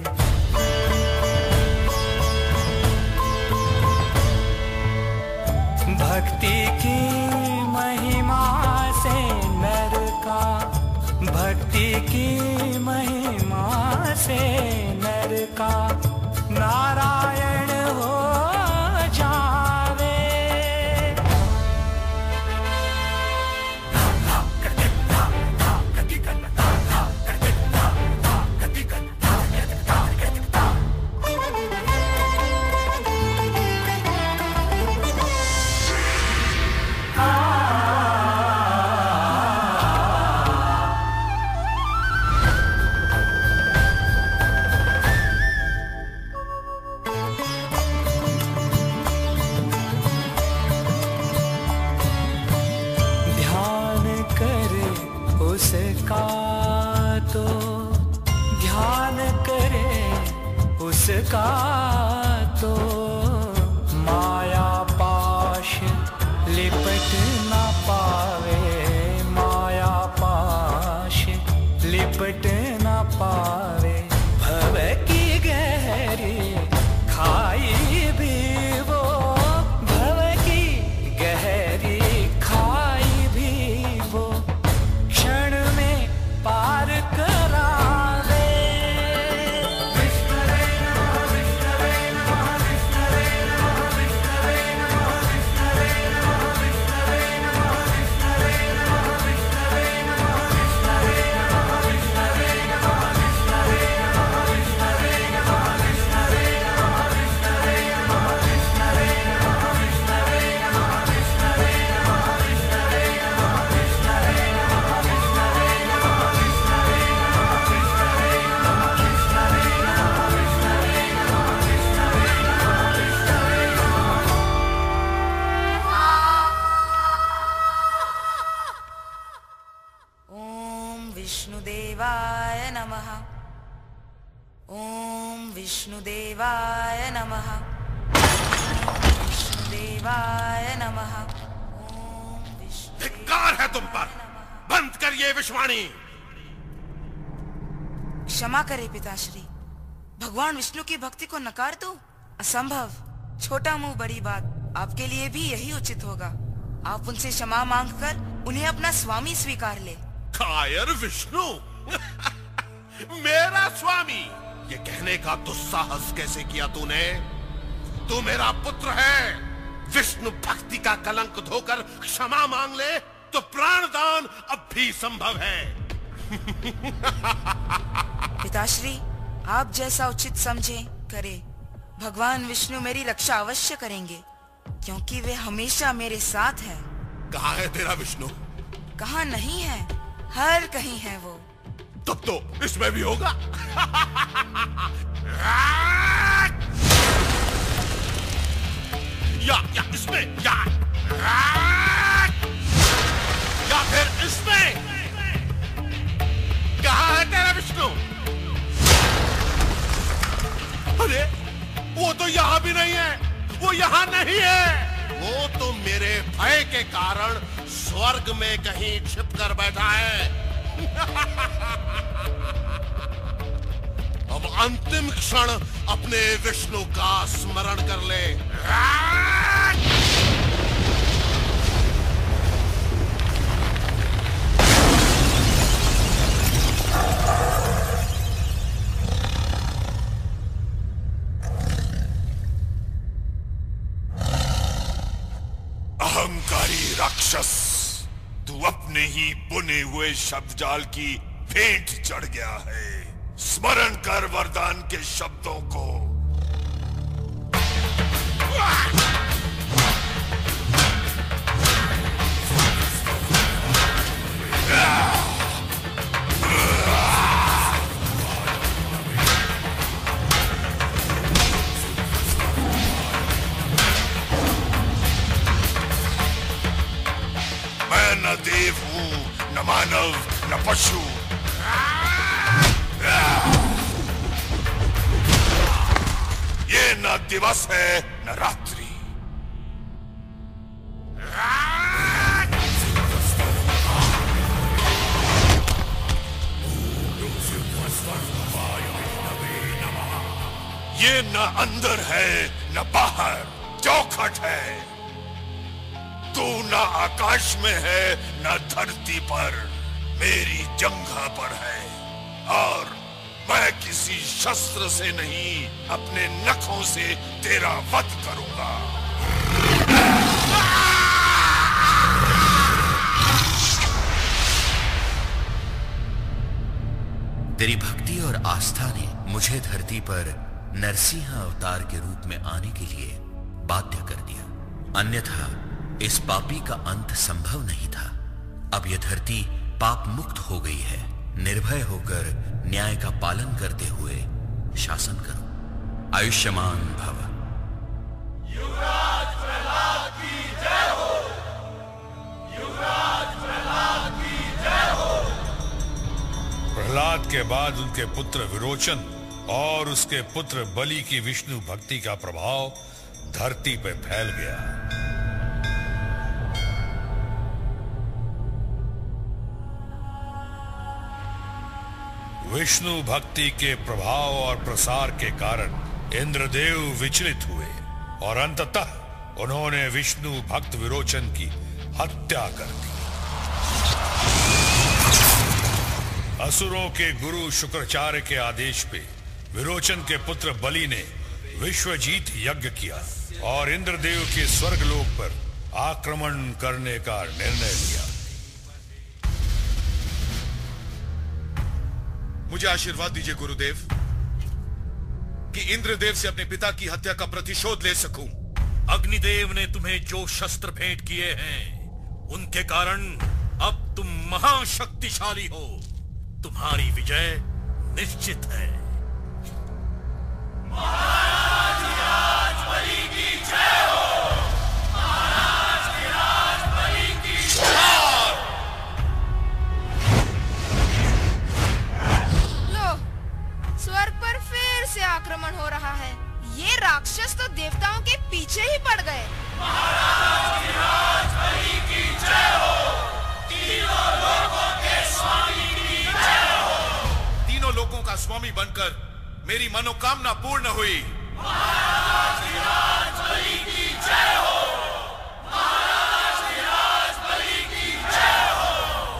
जिसका तो माया पाश लिपट ना पावे, माया पाश लिपट ना पावे। भव की गहरी खाई भी वो, भव की गहरी खाई भी वो, क्षण में पार करावे। विष्णुदेवाय नमः। ओम विष्णुदेवाय नमः। विष्णुदेवाय नमः। धिक्कार है तुम पर, बंद करिए विश्वाणी। क्षमा करे पिताश्री, भगवान विष्णु की भक्ति को नकार दो, असंभव। छोटा मुंह बड़ी बात, आपके लिए भी यही उचित होगा। आप उनसे क्षमा मांगकर उन्हें अपना स्वामी स्वीकार ले। कायर विष्णु मेरा स्वामी, ये कहने का दुस्साहस कैसे किया तूने? तू मेरा पुत्र है, विष्णु भक्ति का कलंक धोकर क्षमा मांग ले तो प्राणदान अब भी संभव है। पिताश्री, आप जैसा उचित समझे करे। भगवान विष्णु मेरी रक्षा अवश्य करेंगे, क्योंकि वे हमेशा मेरे साथ हैं। कहाँ है तेरा विष्णु? कहाँ नहीं है, हर कहीं है वो। तब तो इसमें भी होगा। या इसमें, या फिर इसमें। कहाँ है तेरा विष्णु? अरे वो तो यहाँ भी नहीं है, वो यहाँ नहीं है। वो तो मेरे भय के कारण स्वर्ग में कहीं छिप कर बैठा है। अब अंतिम क्षण अपने विष्णु का स्मरण कर ले। अहंकारी राक्षस, तू अपने ही बुने हुए शब्द जाल की भेंट चढ़ गया है। स्मरण कर वरदान के शब्दों को। मैं न देव हूं, न मानव, न पशु। ये न दिवस है न रात्रि। ये न अंदर है न बाहर, चौखट है। तू न आकाश में है न धरती पर, मेरी जंघा पर है। और मैं किसी शस्त्र से नहीं, अपने नखों से तेरा वध करूंगा। तेरी भक्ति और आस्था ने मुझे धरती पर नरसिंह अवतार के रूप में आने के लिए बाध्य कर दिया, अन्यथा इस पापी का अंत संभव नहीं था। अब यह धरती पाप मुक्त हो गई है। निर्भय होकर न्याय का पालन करते हुए शासन करो। आयुष्मान भव। युवराज प्रहलाद की जय हो। युवराज प्रहलाद की जय हो। प्रहलाद के बाद उनके पुत्र विरोचन और उसके पुत्र बलि की विष्णु भक्ति का प्रभाव धरती पर फैल गया। विष्णु भक्ति के प्रभाव और प्रसार के कारण इंद्रदेव विचलित हुए और अंततः उन्होंने विष्णु भक्त विरोचन की हत्या कर दी। असुरों के गुरु शुक्राचार्य के आदेश पे विरोचन के पुत्र बलि ने विश्वजीत यज्ञ किया और इंद्रदेव के स्वर्गलोक पर आक्रमण करने का निर्णय लिया। मुझे आशीर्वाद दीजिए गुरुदेव कि इंद्रदेव से अपने पिता की हत्या का प्रतिशोध ले सकूं। अग्निदेव ने तुम्हें जो शस्त्र भेंट किए हैं उनके कारण अब तुम महाशक्तिशाली हो। तुम्हारी विजय निश्चित है। महाराज विराज बलि की जय हो। महाराज विराज बलि की जय। लो, स्वर्ग पर फिर से आक्रमण हो रहा है। ये राक्षस तो देवताओं के पीछे ही पड़ गए। महाराज विराज बलि की जय हो। तीनों लोकों के स्वामी की जय हो। तीनों लोकों का स्वामी बनकर मेरी मनोकामना पूर्ण हुई। महाराज विराज बलि की जय हो। महाराज विराज बलि की जय हो।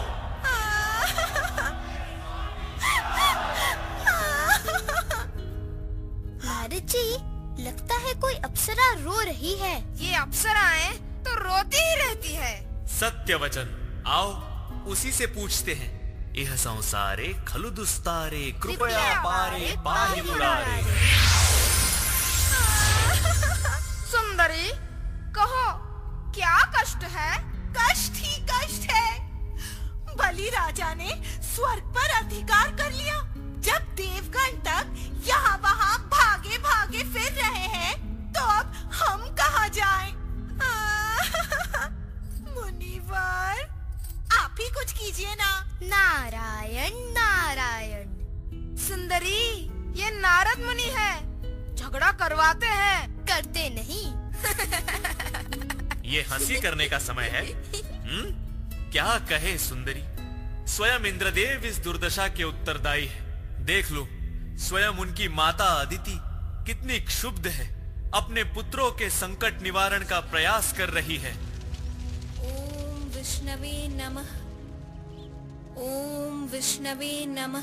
नारद जी, लगता है कोई अप्सरा रो रही है। ये अप्सराएं तो रोती ही रहती है। सत्य वचन। आओ उसी से पूछते हैं। यह संसारे खलु दुस्तारे कृपया पारे पाहि मुरारे। सुंदरी, कहो क्या कष्ट है? कष्ट ही कष्ट है। बलि राजा ने स्वर्ग पर अधिकार कर लिया। जब देवगण तक यहाँ वहाँ भागे भागे फिर रहे हैं, तो अब हम कहाँ जाएं? मुनिवर, आप ही कुछ कीजिए ना। नारायण नारायण। सुंदरी, ये नारद मुनि है। झगड़ा करवाते हैं। करते नहीं। ये हंसी करने का समय है। क्या कहे सुंदरी। स्वयं इंद्रदेव इस दुर्दशा के उत्तरदायी है। देख लो, स्वयं उनकी माता अदिति कितनी क्षुब्ध है। अपने पुत्रों के संकट निवारण का प्रयास कर रही है। ओम विष्णवे नमः। ओम विष्णवे नमः।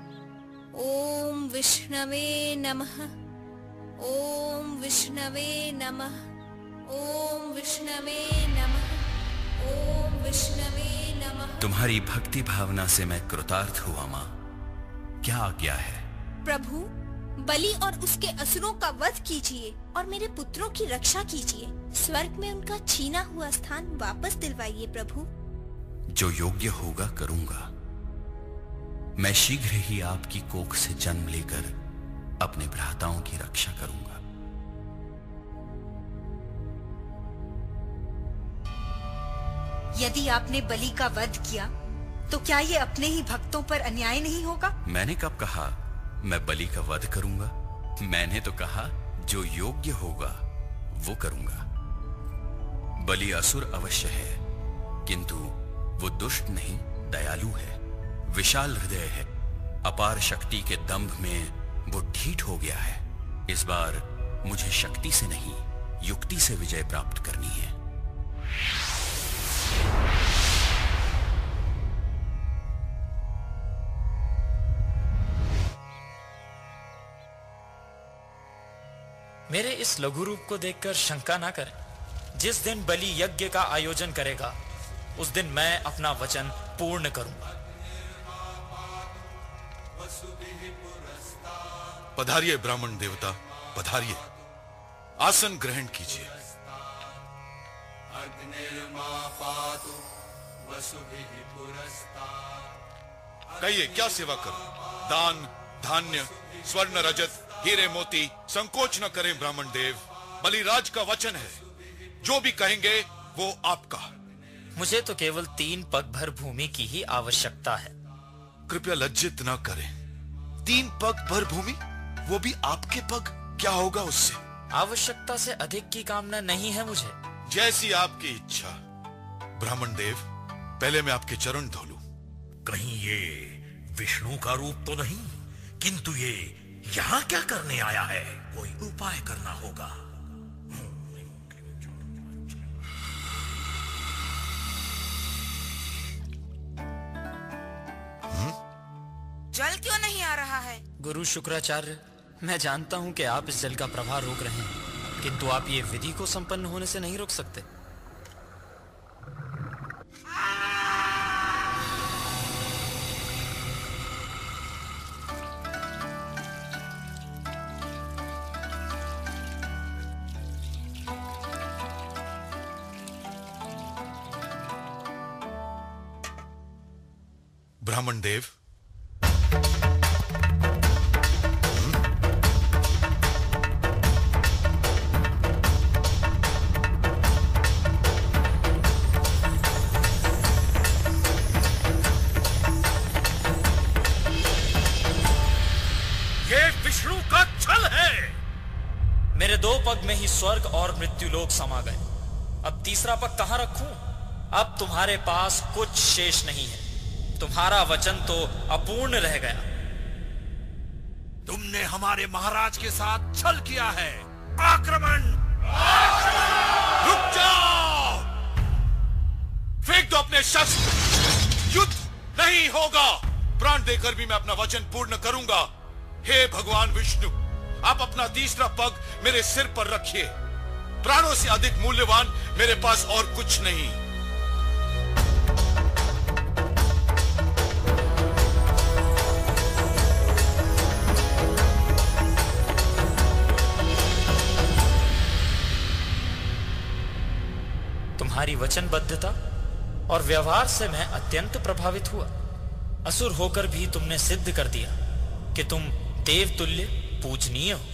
ओम विष्णवे नमः। ओम विष्णवे नमः। ओम विष्णवे नमः। ओम विष्णवे नमः। तुम्हारी भक्ति भावना से मैं कृतार्थ हुआ मां। क्या आज्ञा है? प्रभु, बलि और उसके असुरों का वध कीजिए और मेरे पुत्रों की रक्षा कीजिए। स्वर्ग में उनका छीना हुआ स्थान वापस दिलवाइए प्रभु। जो योग्य होगा करूंगा। मैं शीघ्र ही आपकी कोख से जन्म लेकर अपने भ्राताओं की रक्षा करूंगा। यदि आपने बलि का वध किया तो क्या ये अपने ही भक्तों पर अन्याय नहीं होगा? मैंने कब कहा मैं बलि का वध करूंगा? मैंने तो कहा जो योग्य होगा वो करूंगा। बलि असुर अवश्य है, किंतु वो दुष्ट नहीं, दयालु है, विशाल हृदय है। अपार शक्ति के दंभ में वो ढीठ हो गया है। इस बार मुझे शक्ति से नहीं, युक्ति से विजय प्राप्त करनी है। मेरे इस लघु रूप को देखकर शंका ना करें। जिस दिन बलि यज्ञ का आयोजन करेगा उस दिन मैं अपना वचन पूर्ण करूंगा। पधारिए ब्राह्मण देवता, पधारिए। आसन ग्रहण कीजिए। कहिए क्या सेवा करूं? दान, धान्य, स्वर्ण, रजत, हीरे मोती संकोच न करें ब्राह्मण देव। बलिराज का वचन है, जो भी कहेंगे वो आपका। मुझे तो केवल 3 पग भर भूमि की ही आवश्यकता है। कृपया लज्जित न करें। 3 पग भर भूमि? वो भी आपके पग, क्या होगा उससे? आवश्यकता से अधिक की कामना नहीं है मुझे। जैसी आपकी इच्छा। ब्राह्मण देव, पहले मैं आपके चरण धो लूं। कहीं ये विष्णु का रूप तो नहीं, किंतु ये यहाँ क्या करने आया है? कोई उपाय करना होगा। जल क्यों नहीं आ रहा है? गुरु शुक्राचार्य, मैं जानता हूं कि आप इस जल का प्रवाह रोक रहे हैं, किंतु आप ये विधि को संपन्न होने से नहीं रोक सकते। ब्राह्मण देव, ये विष्णु का छल है। मेरे 2 पग में ही स्वर्ग और मृत्यु लोक समा गए। अब तीसरा पग कहां रखूं? अब तुम्हारे पास कुछ शेष नहीं है। तुम्हारा वचन तो अपूर्ण रह गया। तुमने हमारे महाराज के साथ छल किया है। आक्रमण! रुक जाओ! फेंक दो अपने शस्त्र। युद्ध नहीं होगा। प्राण देकर भी मैं अपना वचन पूर्ण करूंगा। हे भगवान विष्णु, आप अपना तीसरा पग मेरे सिर पर रखिए। प्राणों से अधिक मूल्यवान मेरे पास और कुछ नहीं। तुम्हारी वचनबद्धता और व्यवहार से मैं अत्यंत प्रभावित हुआ। असुर होकर भी तुमने सिद्ध कर दिया कि तुम देवतुल्य पूजनीय हो।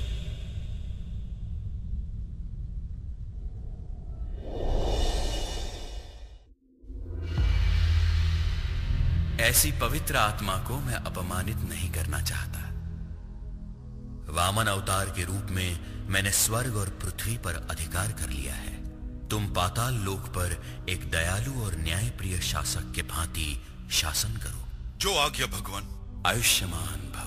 ऐसी पवित्र आत्मा को मैं अपमानित नहीं करना चाहता। वामन अवतार के रूप में मैंने स्वर्ग और पृथ्वी पर अधिकार कर लिया है। तुम पाताल लोक पर एक दयालु और न्यायप्रिय शासक के भांति शासन करो। जो आज्ञा भगवान। आयुष्मान भव।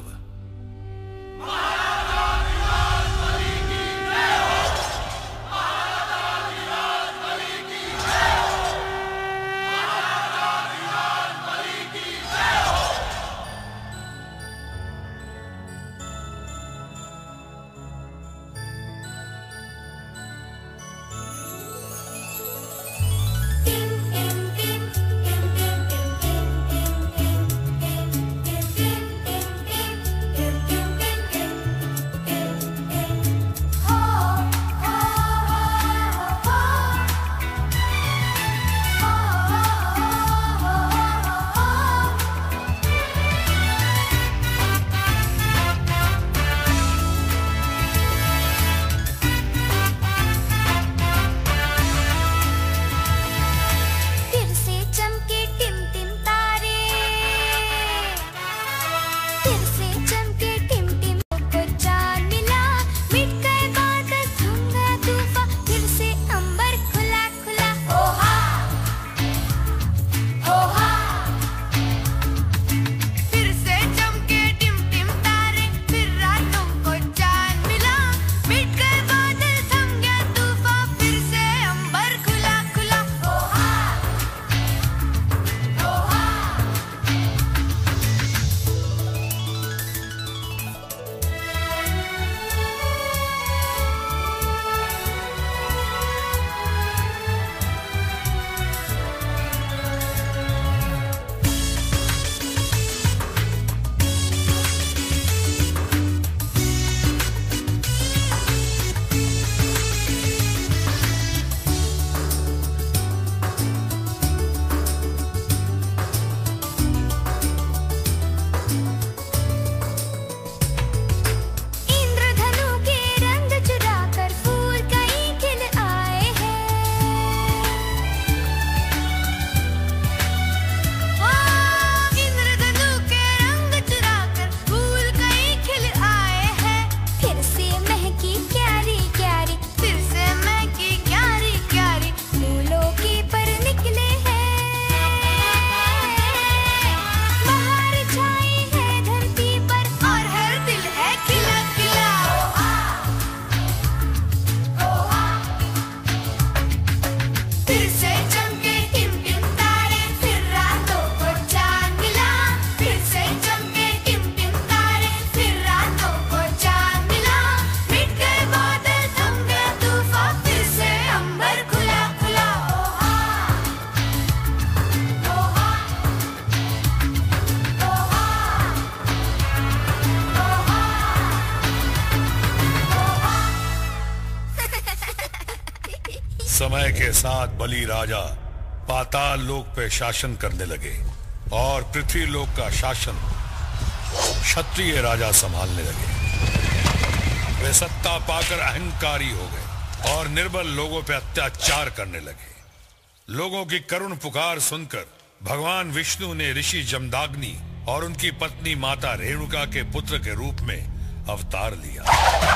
समय के साथ बलि राजा पाताल लोक पे शासन करने लगे और पृथ्वी लोक का शासन क्षत्रिय राजा संभालने लगे। वे सत्ता पाकर अहंकारी हो गए और निर्बल लोगों पे अत्याचार करने लगे। लोगों की करुण पुकार सुनकर भगवान विष्णु ने ऋषि जमदाग्नि और उनकी पत्नी माता रेणुका के पुत्र के रूप में अवतार लिया।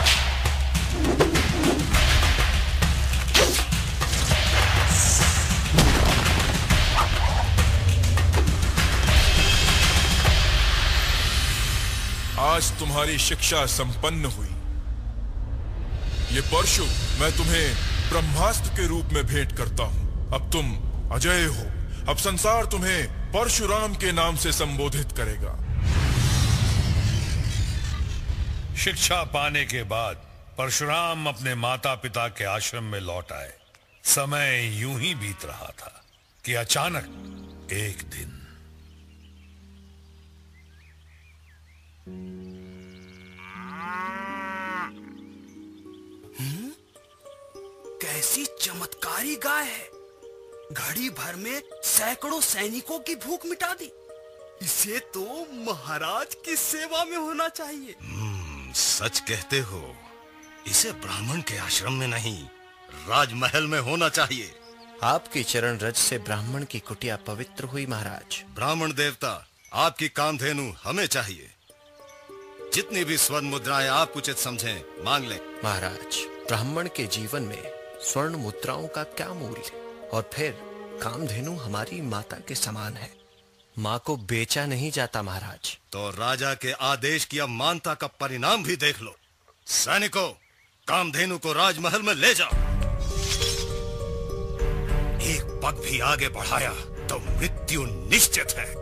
आज तुम्हारी शिक्षा संपन्न हुई। ये परशु मैं तुम्हें ब्रह्मास्त्र के रूप में भेंट करता हूं। अब तुम अजय हो। अब संसार तुम्हें परशुराम के नाम से संबोधित करेगा। शिक्षा पाने के बाद परशुराम अपने माता पिता के आश्रम में लौट आए। समय यूं ही बीत रहा था कि अचानक एक दिन कैसी चमत्कारी गाय है। घड़ी भर में सैकड़ों सैनिकों की भूख मिटा दी। इसे तो महाराज की सेवा में होना चाहिए। सच कहते हो। इसे ब्राह्मण के आश्रम में नहीं, राजमहल में होना चाहिए। आपकी चरण रज से ब्राह्मण की कुटिया पवित्र हुई महाराज। ब्राह्मण देवता, आपकी कामधेनु हमें चाहिए। जितनी भी स्वर्ण मुद्राएं आप उचित समझें मांग लें। महाराज, ब्राह्मण के जीवन में स्वर्ण मुद्राओं का क्या मूल्य? और फिर कामधेनु हमारी माता के समान है। माँ को बेचा नहीं जाता महाराज। तो राजा के आदेश की अमानता का परिणाम भी देख लो। सैनिकों, कामधेनु को राजमहल में ले जाओ। एक पग भी आगे बढ़ाया तो मृत्यु निश्चित है।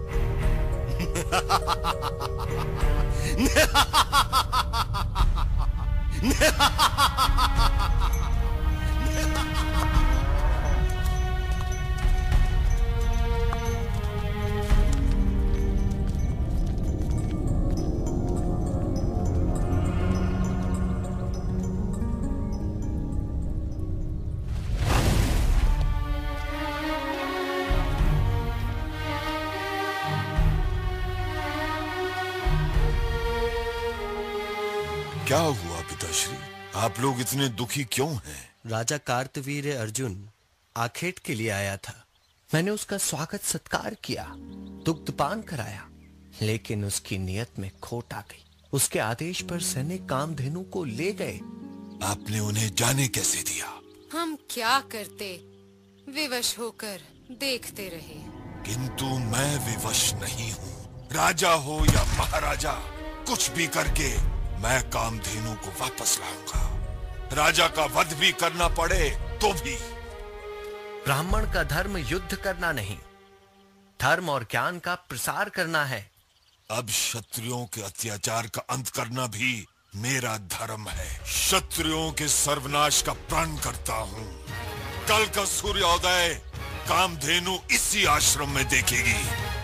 क्या हुआ पिताश्री? आप लोग इतने दुखी क्यों हैं? राजा कार्तवीर्य अर्जुन आखेट के लिए आया था। मैंने उसका स्वागत सत्कार किया, दुग्धपान कराया, लेकिन उसकी नियत में खोट आ गई। उसके आदेश पर सैनिक कामधेनु को ले गए। आपने उन्हें जाने कैसे दिया? हम क्या करते, विवश होकर देखते रहे। किंतु मैं विवश नहीं हूँ। राजा हो या महाराजा, कुछ भी करके मैं कामधेनु को वापस लाऊंगा। राजा का वध भी करना पड़े तो भी। ब्राह्मण का धर्म युद्ध करना नहीं, धर्म और ज्ञान का प्रसार करना है। अब क्षत्रियों के अत्याचार का अंत करना भी मेरा धर्म है। क्षत्रियों के सर्वनाश का प्रण करता हूँ। कल का सूर्योदय कामधेनु इसी आश्रम में देखेगी।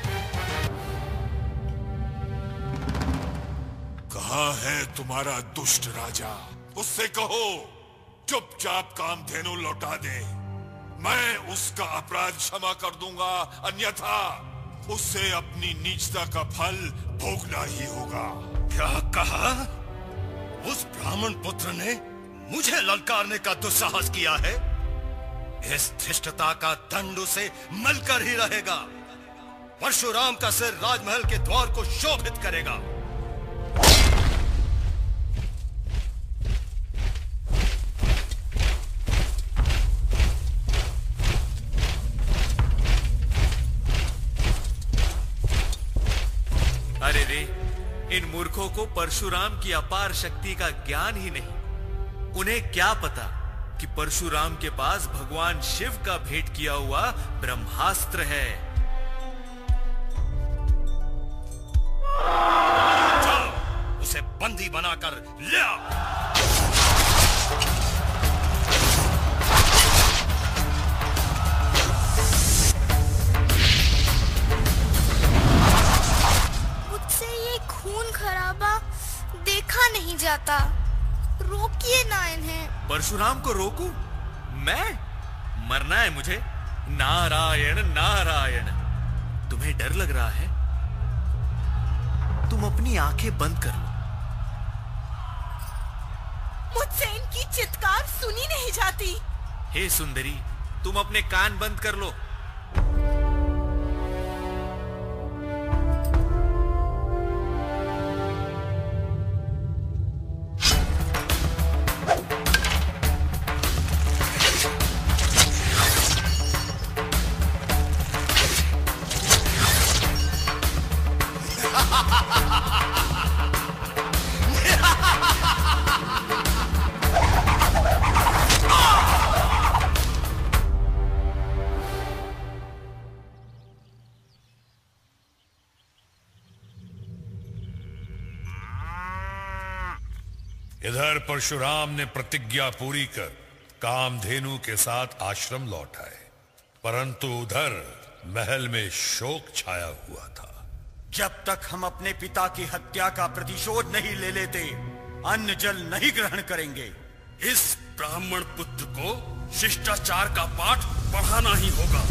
कहाँ है तुम्हारा दुष्ट राजा? उससे कहो चुपचाप कामधेनु लौटा दे। मैं उसका अपराध क्षमा कर दूंगा, अन्यथा उसे अपनी नीचता का फल भोगना ही होगा। क्या कहा? उस ब्राह्मण पुत्र ने मुझे ललकारने का दुस्साहस किया है। इस धृष्टता का दंड उसे मिलकर ही रहेगा। परशुराम का सिर राजमहल के द्वार को शोभित करेगा। अरे रे, इन मूर्खों को परशुराम की अपार शक्ति का ज्ञान ही नहीं। उन्हें क्या पता कि परशुराम के पास भगवान शिव का भेंट किया हुआ ब्रह्मास्त्र है। जाओ, उसे बंदी बनाकर ले आओ। खून खराबा देखा नहीं जाता, रोकिए ना इन्हें। परशुराम को रोकूं? मैं? मरना है मुझे? नारायण नारायण। तुम्हें डर लग रहा है? तुम अपनी आंखें बंद कर लो। मुझसे इनकी चित्कार सुनी नहीं जाती। हे सुंदरी, तुम अपने कान बंद कर लो। इधर परशुराम ने प्रतिज्ञा पूरी कर कामधेनु के साथ आश्रम लौट आए, परंतु उधर महल में शोक छाया हुआ था। जब तक हम अपने पिता की हत्या का प्रतिशोध नहीं ले लेते, अन्न जल नहीं ग्रहण करेंगे। इस ब्राह्मण पुत्र को शिष्टाचार का पाठ पढ़ाना ही होगा।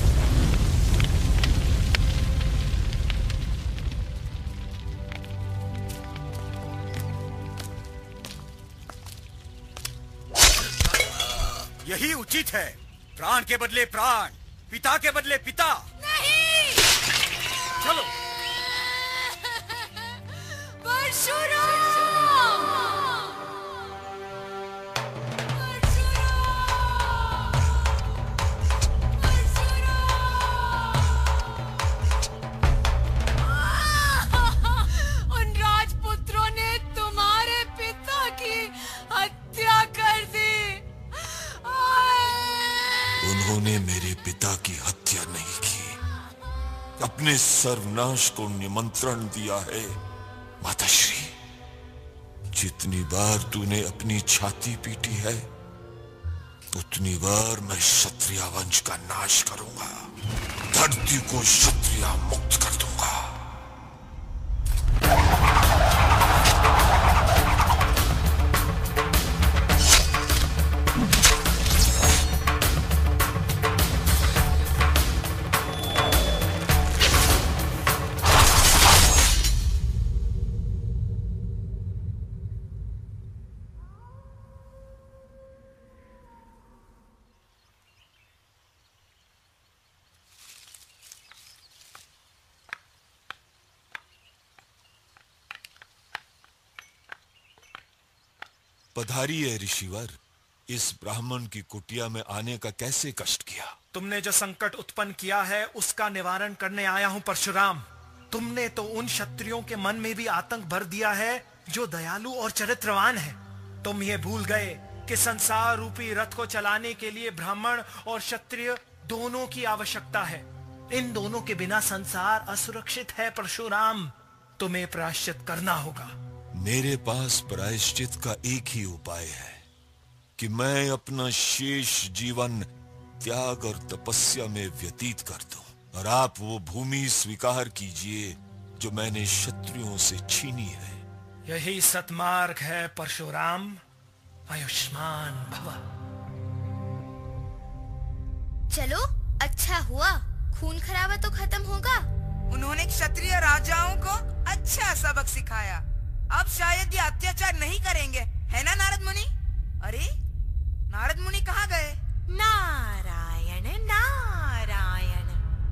यही उचित है। प्राण के बदले प्राण, पिता के बदले पिता। नहीं! चलो। उन राजपुत्रों ने तुम्हारे पिता की हत्या कर दी। उन्होंने मेरे पिता की हत्या नहीं की, अपने सर्वनाश को निमंत्रण दिया है। माताश्री, जितनी बार तूने अपनी छाती पीटी है, उतनी बार मैं क्षत्रिय वंश का नाश करूंगा, धरती को क्षत्रिय मुक्त कर दूंगा। पधारिए ऋषिवर। इस ब्राह्मण की कुटिया में आने का कैसे कष्ट किया? तुमने जो संकट उत्पन्न किया है उसका निवारण करने आया हूं परशुराम। तुमने तो उन क्षत्रियों के मन में भी आतंक भर दिया है जो दयालु और चरित्रवान है। तुम ये भूल गए कि संसार रूपी रथ को चलाने के लिए ब्राह्मण और क्षत्रिय दोनों की आवश्यकता है। इन दोनों के बिना संसार असुरक्षित है परशुराम। तुम्हें प्रायश्चित करना होगा। मेरे पास प्रायश्चित का एक ही उपाय है कि मैं अपना शेष जीवन त्याग और तपस्या में व्यतीत कर दूं, और आप वो भूमि स्वीकार कीजिए जो मैंने क्षत्रियों से छीनी है। यही सतमार्ग है परशुराम। आयुष्मान भव। चलो, अच्छा हुआ, खून खराबा तो खत्म होगा। उन्होंने क्षत्रिय राजाओं को अच्छा सबक सिखाया। अब शायद ये अत्याचार नहीं करेंगे, है ना नारद मुनि? अरे नारद मुनि कहाँ गए? नारायण नारायण।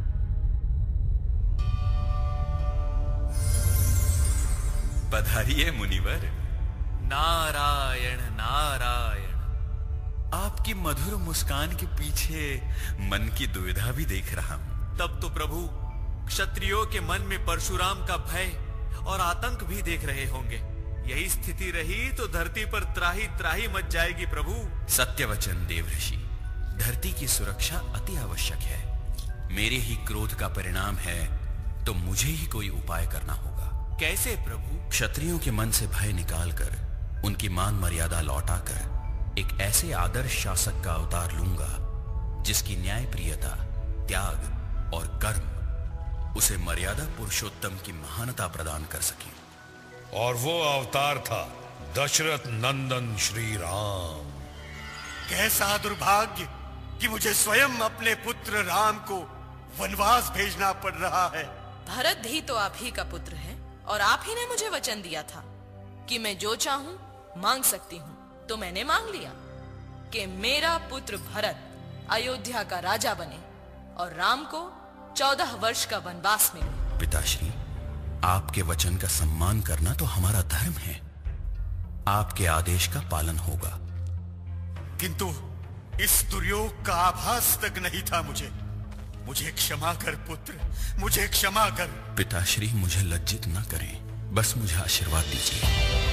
पधारिए मुनिवर। नारायण नारायण। आपकी मधुर मुस्कान के पीछे मन की दुविधा भी देख रहा हूं। तब तो प्रभु क्षत्रियों के मन में परशुराम का भय और आतंक भी देख रहे होंगे। यही स्थिति रही तो धरती पर त्राही त्राही मच जाएगी प्रभु। सत्य वचन देव ऋषि। धरती की सुरक्षा अति आवश्यक है। मेरे ही क्रोध का परिणाम है तो मुझे ही कोई उपाय करना होगा। कैसे प्रभु? क्षत्रियों के मन से भय निकालकर, उनकी मान मर्यादा लौटाकर एक ऐसे आदर्श शासक का अवतार लूंगा जिसकी न्यायप्रियता, त्याग और कर्म उसे मर्यादा पुरुषोत्तम की महानता प्रदान कर सके। और वो अवतार था दशरथ नंदन श्री राम। कैसा दुर्भाग्य कि मुझे स्वयं अपने पुत्र राम को वनवास भेजना पड़ रहा है। भरत भी तो आप ही का पुत्र है और आप ही ने मुझे वचन दिया था कि मैं जो चाहूं मांग सकती हूं, तो मैंने मांग लिया कि मेरा पुत्र भरत अयोध्या का राजा बने और राम को 14 वर्ष का वनवास मिले। पिताश्री, आपके वचन का सम्मान करना तो हमारा धर्म है। आपके आदेश का पालन होगा। किंतु इस दुर्योग का आभास तक नहीं था मुझे क्षमा कर पुत्र, मुझे क्षमा कर। पिताश्री, मुझे लज्जित न करें, बस मुझे आशीर्वाद दीजिए।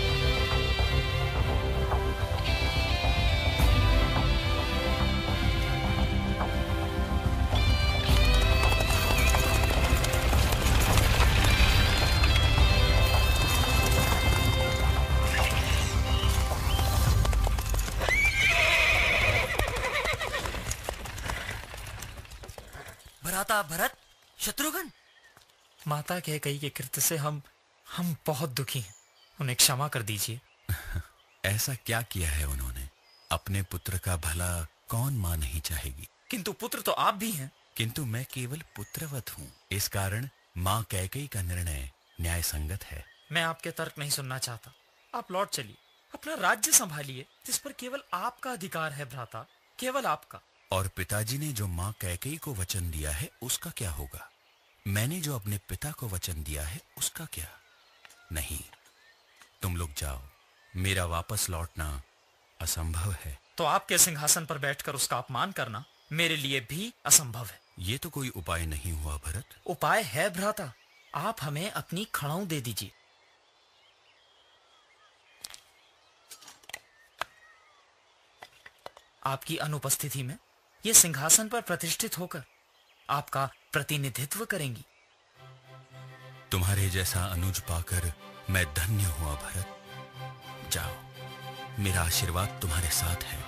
भरत, शत्रुघ्न। माता कैकेयी के कृत्य से हम बहुत दुखी हैं। उन्हें क्षमा कर दीजिए। ऐसा क्या किया है उन्होंने? अपने पुत्र का भला कौन मां नहीं चाहेगी? किंतु पुत्र तो आप भी हैं। किंतु मैं केवल पुत्रवत हूँ। इस कारण मां कैकेयी का निर्णय न्याय संगत है। मैं आपके तर्क नहीं सुनना चाहता। आप लौट चलिए, अपना राज्य संभालिए, जिस पर केवल आपका अधिकार है भ्राता, केवल आपका। और पिताजी ने जो मां कैकेयी को वचन दिया है उसका क्या होगा? मैंने जो अपने पिता को वचन दिया है उसका क्या? नहीं, तुम लोग जाओ। मेरा वापस लौटना असंभव है। तो आपके सिंहासन पर बैठकर उसका अपमान करना मेरे लिए भी असंभव है। ये तो कोई उपाय नहीं हुआ भरत। उपाय है भ्राता, आप हमें अपनी खड़ाऊ दे दीजिए। आपकी अनुपस्थिति में ये सिंहासन पर प्रतिष्ठित होकर आपका प्रतिनिधित्व करेंगी। तुम्हारे जैसा अनुज पाकर मैं धन्य हुआ भरत। जाओ, मेरा आशीर्वाद तुम्हारे साथ है।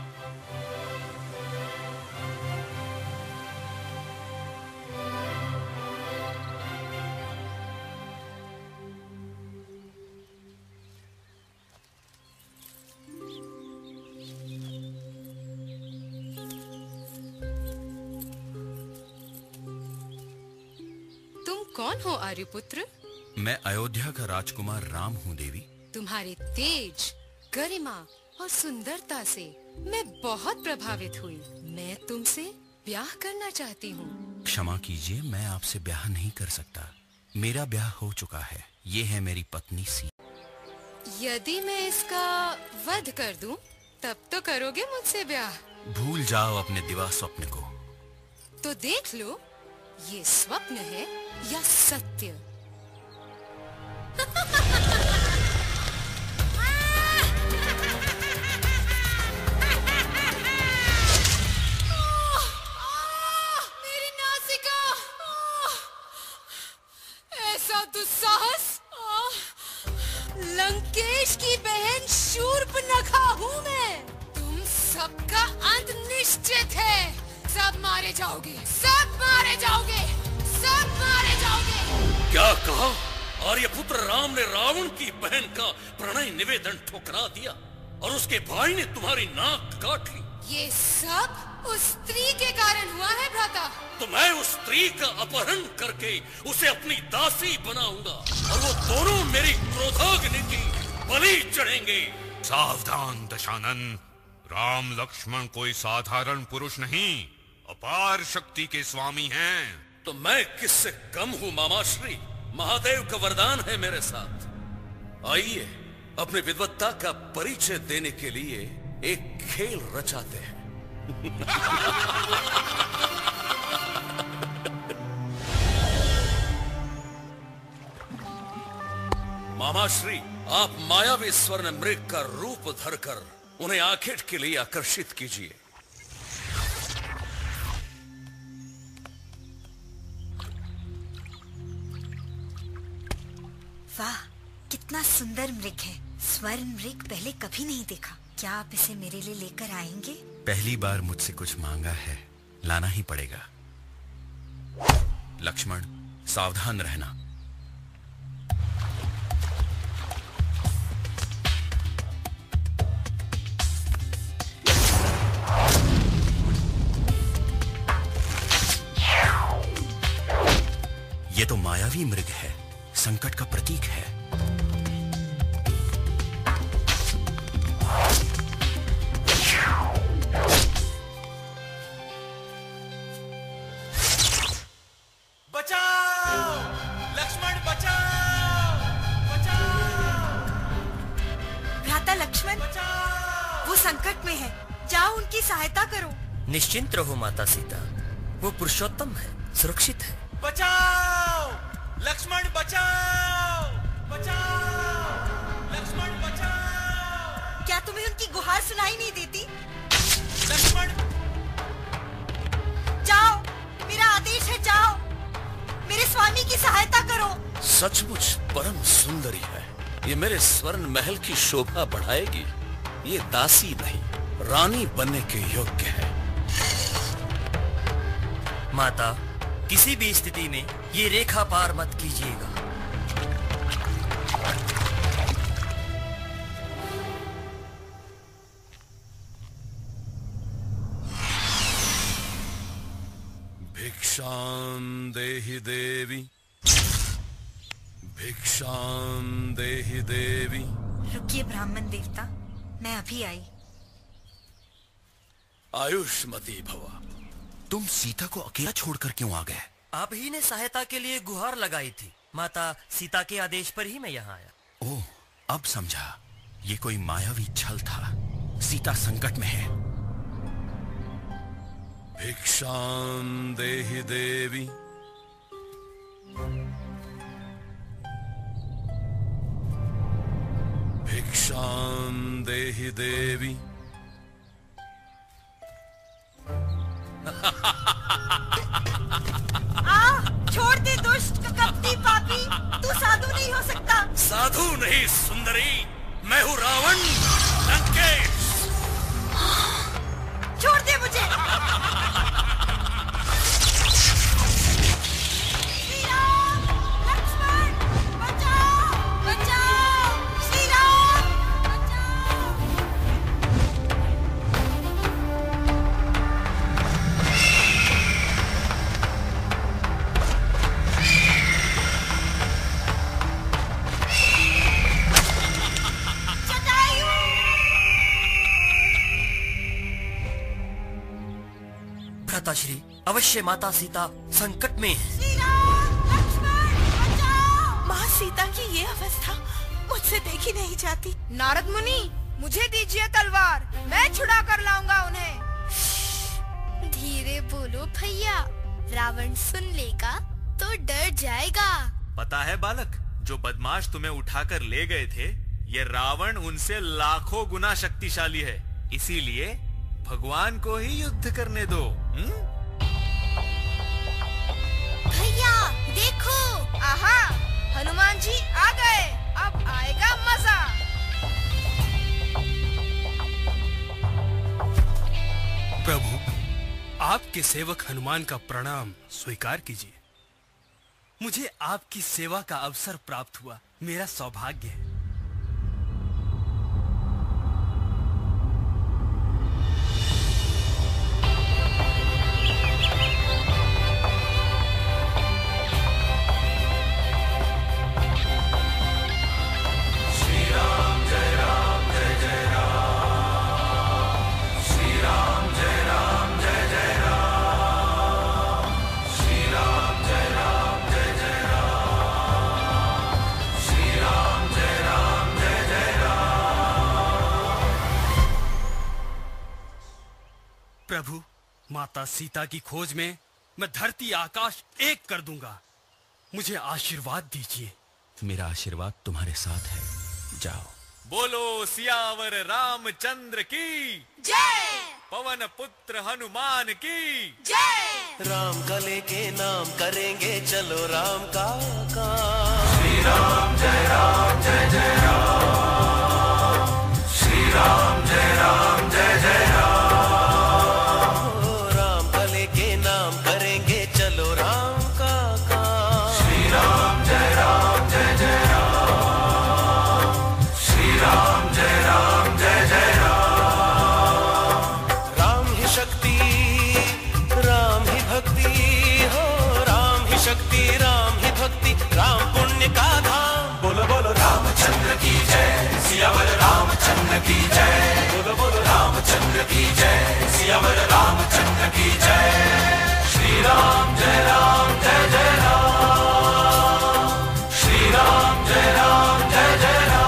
कौन हो आर्यपुत्र? मैं अयोध्या का राजकुमार राम हूँ देवी। तुम्हारे तेज, गरिमा और सुंदरता से मैं बहुत प्रभावित हुई। मैं तुमसे ब्याह करना चाहती हूँ। क्षमा कीजिए, मैं आपसे ब्याह नहीं कर सकता। मेरा ब्याह हो चुका है। ये है मेरी पत्नी सी। यदि मैं इसका वध कर दूं, तब तो करोगे मुझसे ब्याह? भूल जाओ अपने दिवा स्वप्न को। तो देख लो, ये स्वप्न है या सत्य। मेरी नासिका! ऐसा दुस्साहस! लंकेश की बहन शूर्पणखा हूँ मैं। तुम सबका अंत निश्चित है। सब मारे जाओगे, सब मारे जाओगे, सब मारे जाओगे। क्या कहा? आर्यपुत्र राम ने रावण की बहन का प्रणय निवेदन ठुकरा दिया और उसके भाई ने तुम्हारी नाक काट ली। ये सब उस स्त्री के कारण हुआ है भ्राता। तो मैं उस स्त्री का अपहरण करके उसे अपनी दासी बनाऊंगा और वो दोनों मेरी क्रोधाग्नि की बलि चढ़ेंगे। सावधान दशानन, राम लक्ष्मण कोई साधारण पुरुष नहीं, अपार शक्ति के स्वामी हैं। तो मैं किससे कम हूँ मामाश्री? महादेव का वरदान है मेरे साथ। आइए अपनी विद्वत्ता का परिचय देने के लिए एक खेल रचाते हैं। मामाश्री, आप मायावी स्वर्ण मृग का रूप धरकर उन्हें आखेट के लिए आकर्षित कीजिए। वाह, कितना सुंदर मृग है। स्वर्ण मृग पहले कभी नहीं देखा। क्या आप इसे मेरे लिए लेकर आएंगे? पहली बार मुझसे कुछ मांगा है, लाना ही पड़ेगा। लक्ष्मण, सावधान रहना। मायावी मृग है, संकट का प्रतीक है। बचाओ! लक्ष्मण बचाओ! बचाओ! भ्राता लक्ष्मण, वो संकट में है, जाओ उनकी सहायता करो। निश्चिंत रहो माता सीता, वो पुरुषोत्तम है, सुरक्षित है। बचाओ! लक्ष्मण बचाओ! बचाओ! लक्ष्मण बचाओ! क्या तुम्हें उनकी गुहार सुनाई नहीं देती? लक्ष्मण! जाओ, मेरा आदेश है, जाओ, मेरे स्वामी की सहायता करो। सचमुच परम सुंदरी है, ये मेरे स्वर्ण महल की शोभा बढ़ाएगी। ये दासी नहीं, रानी बनने के योग्य है। माता, किसी भी स्थिति में ये रेखा पार मत कीजिएगा। भिक्षां देहि देवी, भिक्षां देहि देवी। रुकिए ब्राह्मण देवता, मैं अभी आई। आयुष्मती भव। तुम सीता को अकेला छोड़कर क्यों आ गए? आप ही ने सहायता के लिए गुहार लगाई थी। माता सीता के आदेश पर ही मैं यहाँ आया। ओह, अब समझा, ये कोई मायावी छल था। सीता संकट में है। भिक्षां देहि देवी। भिक्षां देहि देवी। छोड़ दे दुष्ट कपटी पापी, तू साधु नहीं हो सकता। साधु नहीं सुंदरी, मैं हूँ रावण, लंकेश। छोड़ दे मुझे। श्री राम, लक्ष्मण, बचाओ, बचाओ, श्री राम, बचाओ। भ्राताश्री, अवश्य माता सीता संकट में है। श्री राम, लक्ष्मण, बचाओ। माँ सीता की ये अवस्था मुझसे देखी नहीं जाती। नारद मुनि, मुझे दीजिए तलवार, मैं छुड़ा कर लाऊंगा उन्हें। धीरे बोलो भैया, रावण सुन लेगा तो डर जाएगा। पता है बालक, जो बदमाश तुम्हें उठाकर ले गए थे, ये रावण उनसे लाखों गुना शक्तिशाली है। इसीलिए भगवान को ही युद्ध करने दो। भैया देखो, आहा, हनुमान जी आ गए, अब आएगा मजा। प्रभु, आपके सेवक हनुमान का प्रणाम स्वीकार कीजिए। मुझे आपकी सेवा का अवसर प्राप्त हुआ, मेरा सौभाग्य है। प्रभु, माता सीता की खोज में मैं धरती आकाश एक कर दूंगा। मुझे आशीर्वाद दीजिए। मेरा आशीर्वाद तुम्हारे साथ है, जाओ। बोलो सियावर रामचंद्र की जय। पवन पुत्र हनुमान की जय। राम का लेके नाम करेंगे, चलो राम का काम। श्री राम जय राम जय जय राम। श्री राम जय राम जय जय राम। राम का लेके नाम करेंगे, चलो राम का काम। श्री राम जय राम जय जय राम। श्री राम जय जय राम। राम ही शक्ति, राम ही भक्ति, हो राम ही शक्ति, राम ही भक्ति। रामचंद्र की जय, बोलो बोलो रामचंद्र की जय, सियावर रामचंद्र की जय। श्री राम जय राम जय जय राम, श्री राम जय राम जय जय राम।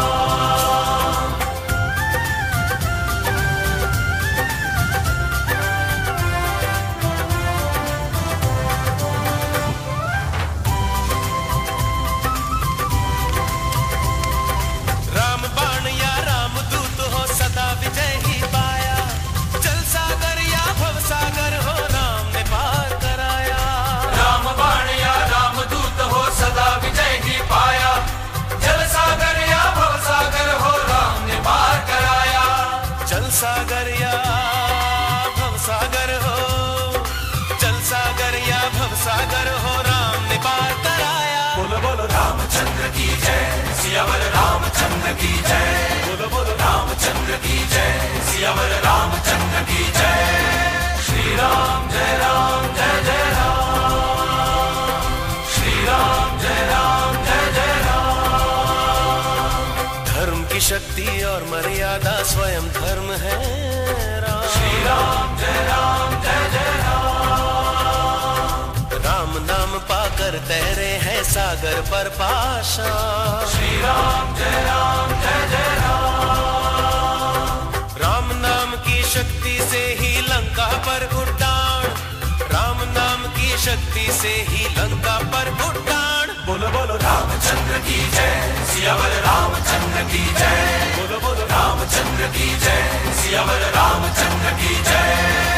राम बाण या राम दूत हो सदा विजय ही पाया, जल सागर या भव सागर हो राम ने पार कराया। राम बाण या राम दूत हो सदा विजय ही पाया, जल सागर या भव सागर हो राम ने पार कराया। जल सागर या भव सागर हो, जल सागर या भव सागर हो राम ने पार कराया। बोलो बोलो रामचंद्र की जय, सियावर रामचंद्र की जय, बोलो बोलो रामचंद्र की जय, सियावर रामचंद्र की जय। श्री राम जय जय राम, श्री राम जय जय राम। धर्म की शक्ति और मर्यादा स्वयं धर्म है राम। श्री राम जय जय राम। राम नाम पाकर तैरे हैं सागर पर पाशा। श्री राम जय जय राम। राम नाम की शक्ति से ही लंका पर उड्डाण, राम नाम की शक्ति से ही लंका पर उड्डाण। बोलो बोलो रामचंद्र की जय, सियावर रामचंद्र की जय, बोलो बोलो रामचंद्र की जय, सियावर रामचंद्र की जय।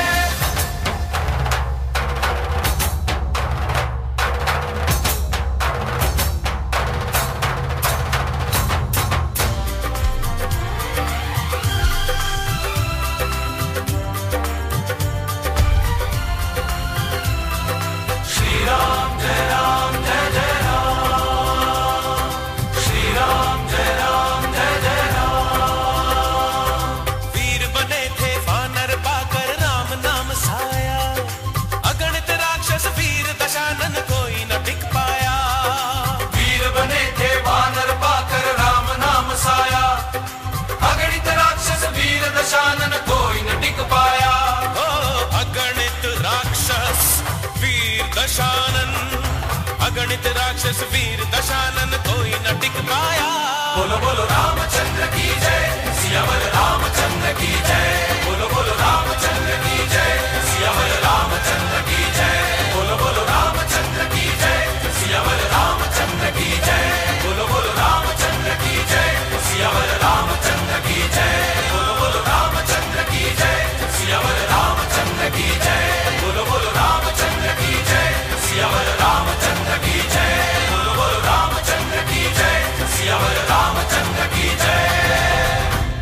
दशानन कोई न टिक पाया। अगणित राक्षस वीर दशानन, अगणित राक्षस वीर दशानन कोई न टिक पाया। बोलो बोलो रामचंद्र की जय, सियावर रामचंद्र की जय, बोलो बोलो रामचंद्र की जय, सियावर रामचंद्र की जय, बोलो बोलो रामचंद्र की जय, सियावर रामचंद्र की जय, बोलो बोलो रामचंद्र की जय, सियावर रामचंद्र की जय, बोलो बोलो रामचंद्र की जय, सियावर रामचंद्र की जय, बोलो बोलो रामचंद्र की जय, सियावर रामचंद्र की जय, बोलो बोलो रामचंद्र की जय, सियावर रामचंद्र की जय।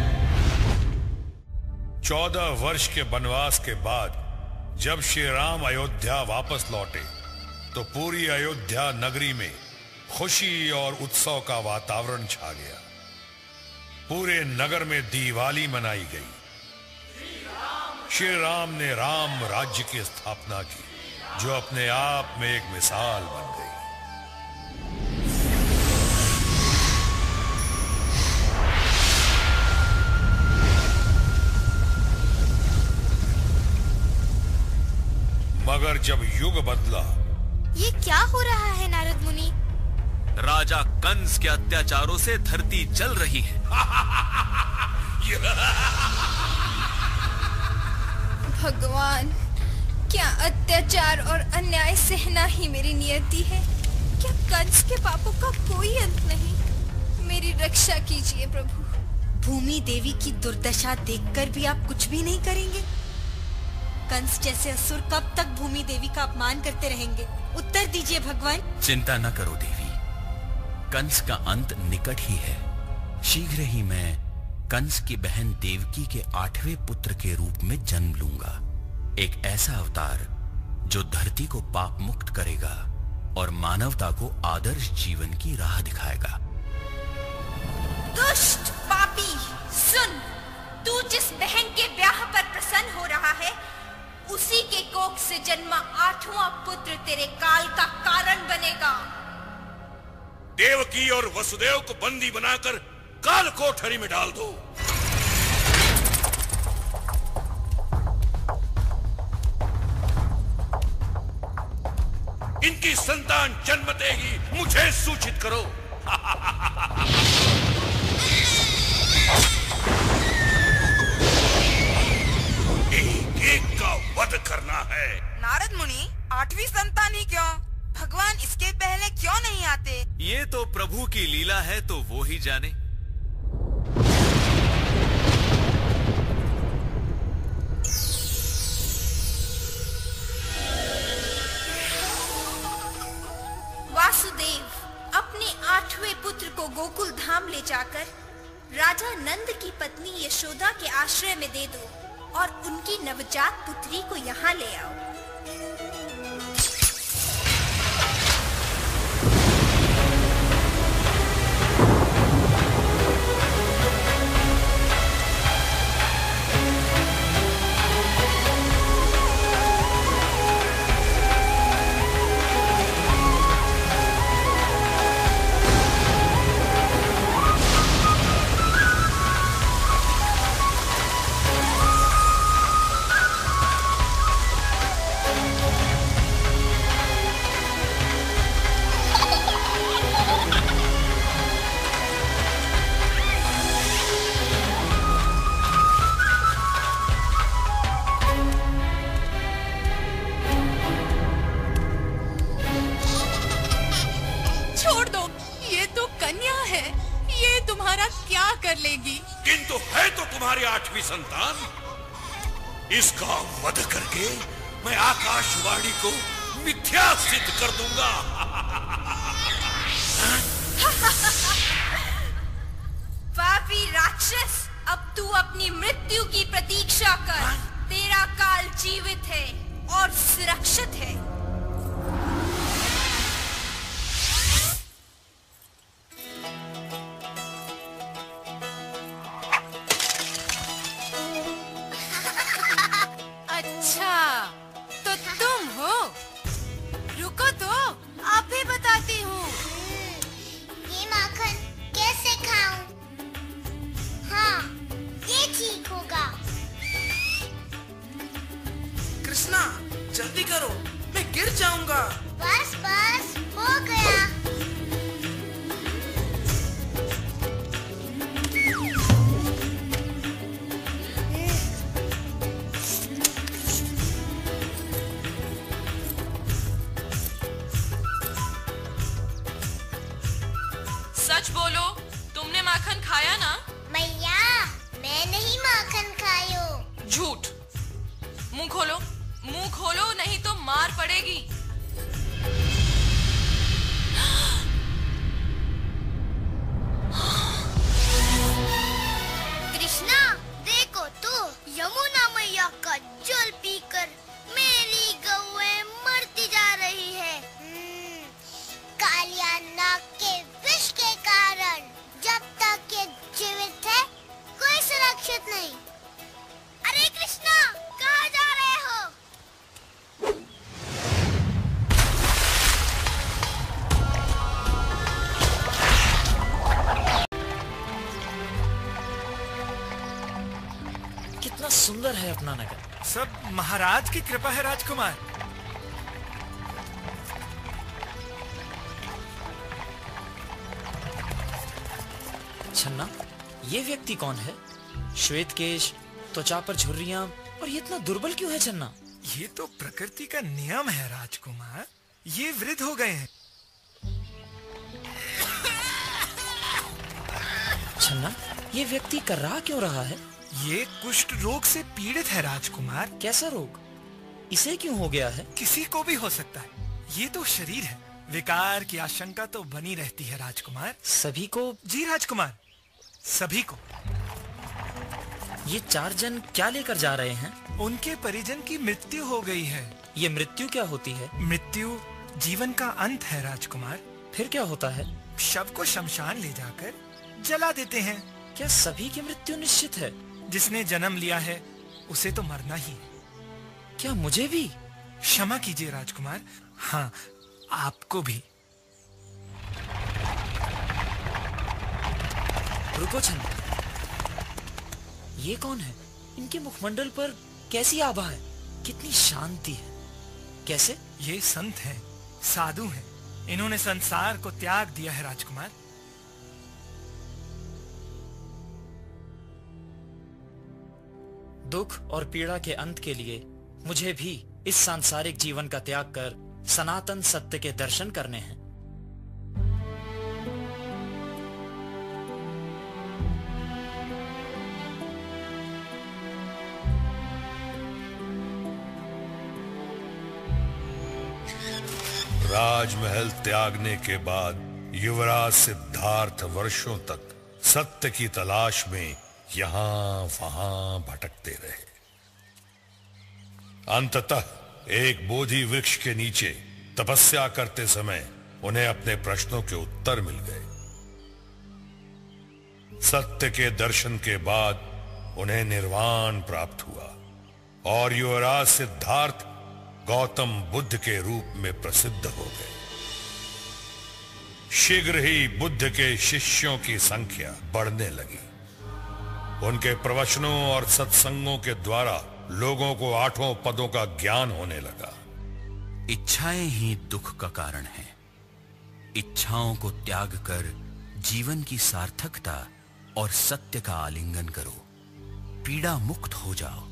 14 वर्ष के वनवास के बाद जब श्री राम अयोध्या वापस लौटे तो पूरी अयोध्या नगरी में खुशी और उत्सव का वातावरण छा गया। पूरे नगर में दिवाली मनाई गई। श्री राम ने राम राज्य की स्थापना की, जो अपने आप में एक मिसाल बन गई। मगर जब युग बदला। ये क्या हो रहा है नारद मुनि? राजा कंस के अत्याचारों से धरती जल रही है। भगवान, क्या अत्याचार और अन्याय सहना ही मेरी नियति है? क्या कंस के पापों का कोई अंत नहीं? मेरी रक्षा कीजिए प्रभु। भूमि देवी की दुर्दशा देखकर भी आप कुछ भी नहीं करेंगे? कंस जैसे असुर कब तक भूमि देवी का अपमान करते रहेंगे? उत्तर दीजिए भगवान। चिंता न करो देवी, कंस का अंत निकट ही है। शीघ्र ही मैं कंस की बहन देवकी के 8वें पुत्र के रूप में जन्म लूंगा। एक ऐसा अवतार जो धरती को पाप मुक्त करेगा और मानवता को आदर्श जीवन की राह दिखाएगा। दुष्ट पापी, सुन, तू जिस बहन के ब्याह पर प्रसन्न हो रहा है, उसी के कोख से जन्मा 8वां पुत्र तेरे काल का कारण बनेगा। देवकी और वसुदेव को बंदी बनाकर काल कोठरी में डाल दो। इनकी संतान जन्मते ही मुझे सूचित करो। एक एक का वध करना है। नारद मुनि, 8वीं संतान ही क्यों? भगवान इसके पहले क्यों नहीं आते? ये तो प्रभु की लीला है, तो वो ही जाने। वासुदेव अपने 8वें पुत्र को गोकुल धाम ले जाकर राजा नंद की पत्नी यशोदा के आश्रय में दे दो और उनकी नवजात पुत्री को यहाँ ले आओ। किंतु है तो तुम्हारी 8वीं संतान। इसका वध करके मैं आकाशवाणी को मिथ्या सिद्ध कर दूंगा। पापी राक्षस, अब तू अपनी मृत्यु की प्रतीक्षा कर। तेरा काल जीवित है और सुरक्षित है। जल्दी करो, मैं गिर जाऊंगा। बस बस, हो गया। सच बोलो, तुमने माखन खाया ना? मैया, मैं नहीं माखन खायो। झूठ। मुंह खोलो, मुंह खोलो, नहीं तो मार पड़ेगी। कृष्णा, देखो तो यमुना मैया का जल पीकर मेरी गौएं मरती जा रही है। कालिया नाग के विष के कारण जब तक ये जीवित है, कोई सुरक्षित नहीं। अरे कृष्णा, कहाँ जा रहे हो? कितना सुंदर है अपना नगर। सब महाराज की कृपा है राजकुमार। छन्ना, ये व्यक्ति कौन है? श्वेत केश, त्वचा पर झुर्रियां, और ये इतना दुर्बल क्यों है छन्ना? ये तो प्रकृति का नियम है राजकुमार। ये वृद्ध हो गए हैं। छन्ना, ये व्यक्ति कर्रा क्यों रहा है? ये कुष्ठ रोग से पीड़ित है राजकुमार। कैसा रोग? इसे क्यों हो गया है? किसी को भी हो सकता है। ये तो शरीर है, विकार की आशंका तो बनी रहती है राजकुमार। सभी को? जी राजकुमार, सभी को। ये 4 जन क्या लेकर जा रहे हैं? उनके परिजन की मृत्यु हो गई है। ये मृत्यु क्या होती है? मृत्यु जीवन का अंत है राजकुमार। फिर क्या होता है? शव को शमशान ले जाकर जला देते हैं। क्या सभी की मृत्यु निश्चित है? जिसने जन्म लिया है उसे तो मरना ही है। क्या मुझे भी? क्षमा कीजिए राजकुमार। हाँ, आपको भी। रुको छन्ना, ये कौन है? इनके मुखमंडल पर कैसी आभा है? कितनी शांति है। कैसे? ये संत हैं, साधु हैं। इन्होंने संसार को त्याग दिया है राजकुमार। दुख और पीड़ा के अंत के लिए मुझे भी इस सांसारिक जीवन का त्याग कर सनातन सत्य के दर्शन करने हैं। राजमहल त्यागने के बाद युवराज सिद्धार्थ वर्षों तक सत्य की तलाश में यहां वहां भटकते रहे। अंततः एक बोधि वृक्ष के नीचे तपस्या करते समय उन्हें अपने प्रश्नों के उत्तर मिल गए। सत्य के दर्शन के बाद उन्हें निर्वाण प्राप्त हुआ और युवराज सिद्धार्थ गौतम बुद्ध के रूप में प्रसिद्ध हो गए। शीघ्र ही बुद्ध के शिष्यों की संख्या बढ़ने लगी। उनके प्रवचनों और सत्संगों के द्वारा लोगों को 8 पदों का ज्ञान होने लगा। इच्छाएं ही दुख का कारण है। इच्छाओं को त्याग कर जीवन की सार्थकता और सत्य का आलिंगन करो, पीड़ा मुक्त हो जाओ।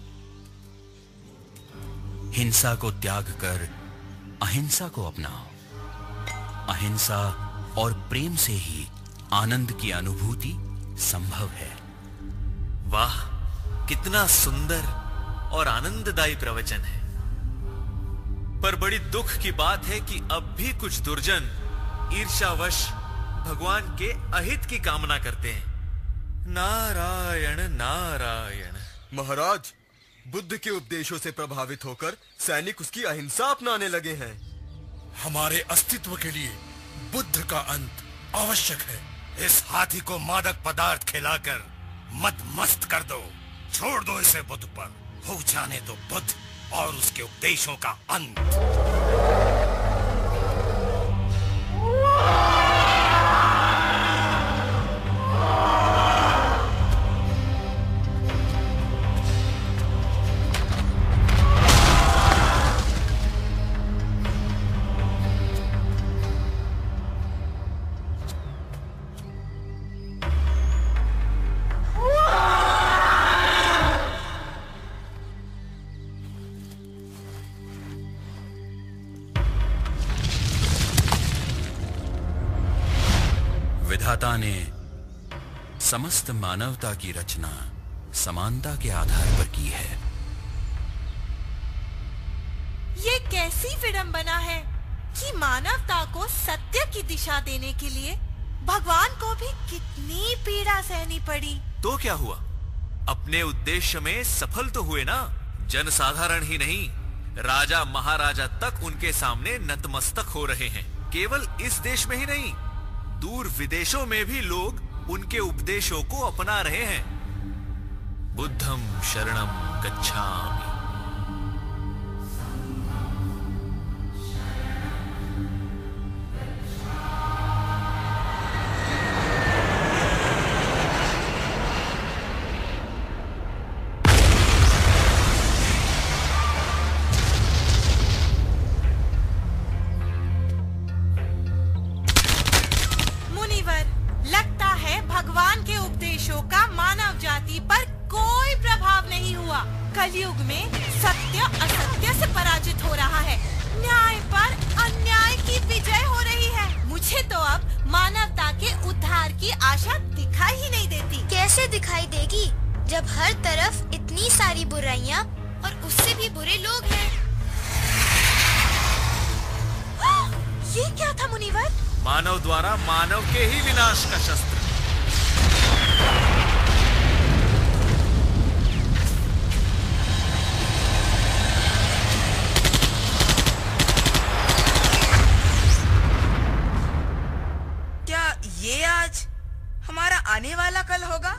हिंसा को त्याग कर अहिंसा को अपनाओ। अहिंसा और प्रेम से ही आनंद की अनुभूति संभव है। वाह, कितना सुंदर और आनंददायी प्रवचन है। पर बड़ी दुख की बात है कि अब भी कुछ दुर्जन ईर्ष्यावश भगवान के अहित की कामना करते हैं। नारायण नारायण। महाराज, बुद्ध के उपदेशों से प्रभावित होकर सैनिक उसकी अहिंसा अपनाने लगे हैं। हमारे अस्तित्व के लिए बुद्ध का अंत आवश्यक है। इस हाथी को मादक पदार्थ खिलाकर मदमस्त कर दो। छोड़ दो इसे बुद्ध पर। हो जाने दो बुद्ध और उसके उपदेशों का अंत। विधाता ने समस्त मानवता की रचना समानता के आधार पर की है। ये कैसी विडंबना है कि मानवता को सत्य की दिशा देने के लिए भगवान को भी कितनी पीड़ा सहनी पड़ी। तो क्या हुआ? अपने उद्देश्य में सफल तो हुए ना। जनसाधारण ही नहीं, राजा महाराजा तक उनके सामने नतमस्तक हो रहे हैं। केवल इस देश में ही नहीं, दूर विदेशों में भी लोग उनके उपदेशों को अपना रहे हैं। बुद्धं शरणं गच्छामि। कलयुग में सत्य असत्य से पराजित हो रहा है। न्याय पर अन्याय की विजय हो रही है। मुझे तो अब मानवता के उद्धार की आशा दिखाई ही नहीं देती। कैसे दिखाई देगी जब हर तरफ इतनी सारी बुराइयां और उससे भी बुरे लोग हैं। ये क्या था मुनिवर? मानव द्वारा मानव के ही विनाश का शस्त्र। ये आज हमारा आने वाला कल होगा?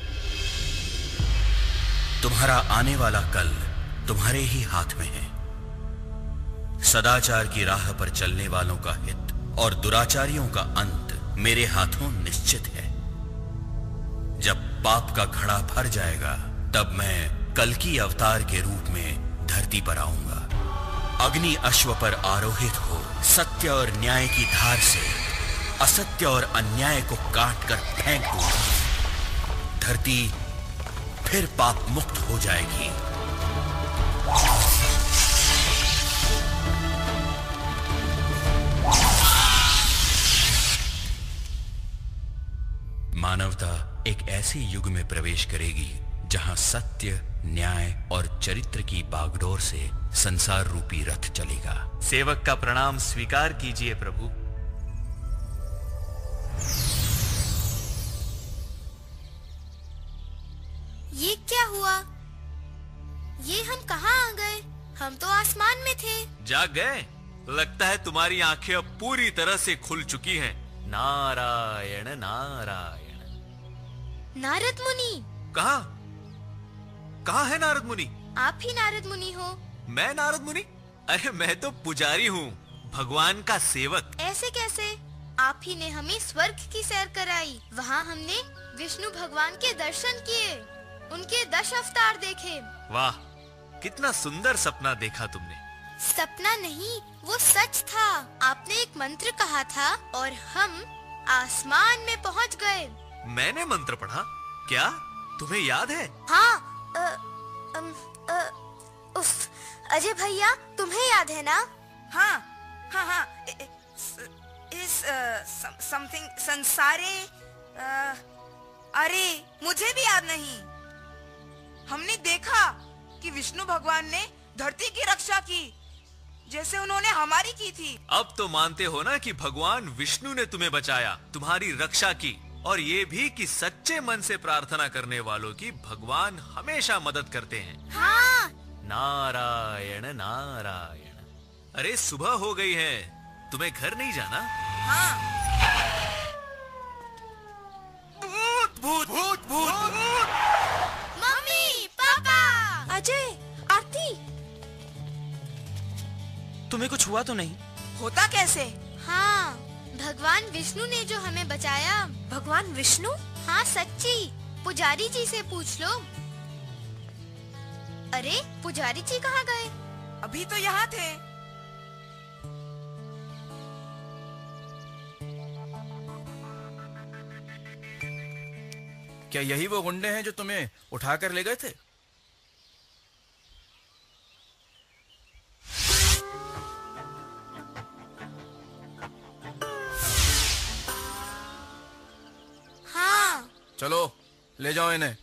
तुम्हारा आने वाला कल तुम्हारे ही हाथ में है। सदाचार की राह पर चलने वालों का हित और दुराचारियों का अंत मेरे हाथों निश्चित है। जब पाप का घड़ा भर जाएगा तब मैं कल्कि अवतार के रूप में धरती पर आऊंगा। अग्नि अश्व पर आरोहित हो सत्य और न्याय की धार से असत्य और अन्याय को काट कर फेंक दूंगा। धरती फिर पाप मुक्त हो जाएगी। मानवता एक ऐसे युग में प्रवेश करेगी जहां सत्य, न्याय और चरित्र की बागडोर से संसार रूपी रथ चलेगा। सेवक का प्रणाम स्वीकार कीजिए प्रभु। ये क्या हुआ? ये हम कहाँ आ गए? हम तो आसमान में थे। जाग गए? लगता है तुम्हारी आंखें अब पूरी तरह से खुल चुकी हैं। नारायण नारायण। नारद मुनि। कहाँ है नारद मुनि? आप ही नारद मुनि हो। मैं नारद मुनि? अरे मैं तो पुजारी हूँ, भगवान का सेवक। ऐसे कैसे? आप ही ने हमें स्वर्ग की सैर कराई। वहाँ हमने विष्णु भगवान के दर्शन किए, उनके 10 अवतार देखे। वाह, कितना सुंदर सपना देखा तुमने। सपना नहीं, वो सच था। आपने एक मंत्र कहा था और हम आसमान में पहुँच गए। मैंने मंत्र पढ़ा? क्या तुम्हें याद है? हाँ, अजय भैया, तुम्हें याद है ना? हाँ, इस समथिंग संसारे। अरे मुझे भी याद नहीं। हमने देखा कि विष्णु भगवान ने धरती की रक्षा की जैसे उन्होंने हमारी की थी। अब तो मानते हो ना कि भगवान विष्णु ने तुम्हें बचाया, तुम्हारी रक्षा की, और ये भी कि सच्चे मन से प्रार्थना करने वालों की भगवान हमेशा मदद करते हैं। हाँ। नारायण नारायण। अरे सुबह हो गई है, तुम्हें घर नहीं जाना? हाँ। भूत भूत भूत भूत। मम्मी, पापा। अजय, आरती, तुम्हें कुछ हुआ तो नहीं? होता कैसे? हाँ, भगवान विष्णु ने जो हमें बचाया। भगवान विष्णु? हाँ सच्ची, पुजारी जी से पूछ लो। अरे पुजारी जी कहाँ गए? अभी तो यहाँ थे। क्या यही वो गुंडे हैं जो तुम्हें उठाकर ले गए थे? हाँ। चलो ले जाओ इन्हें।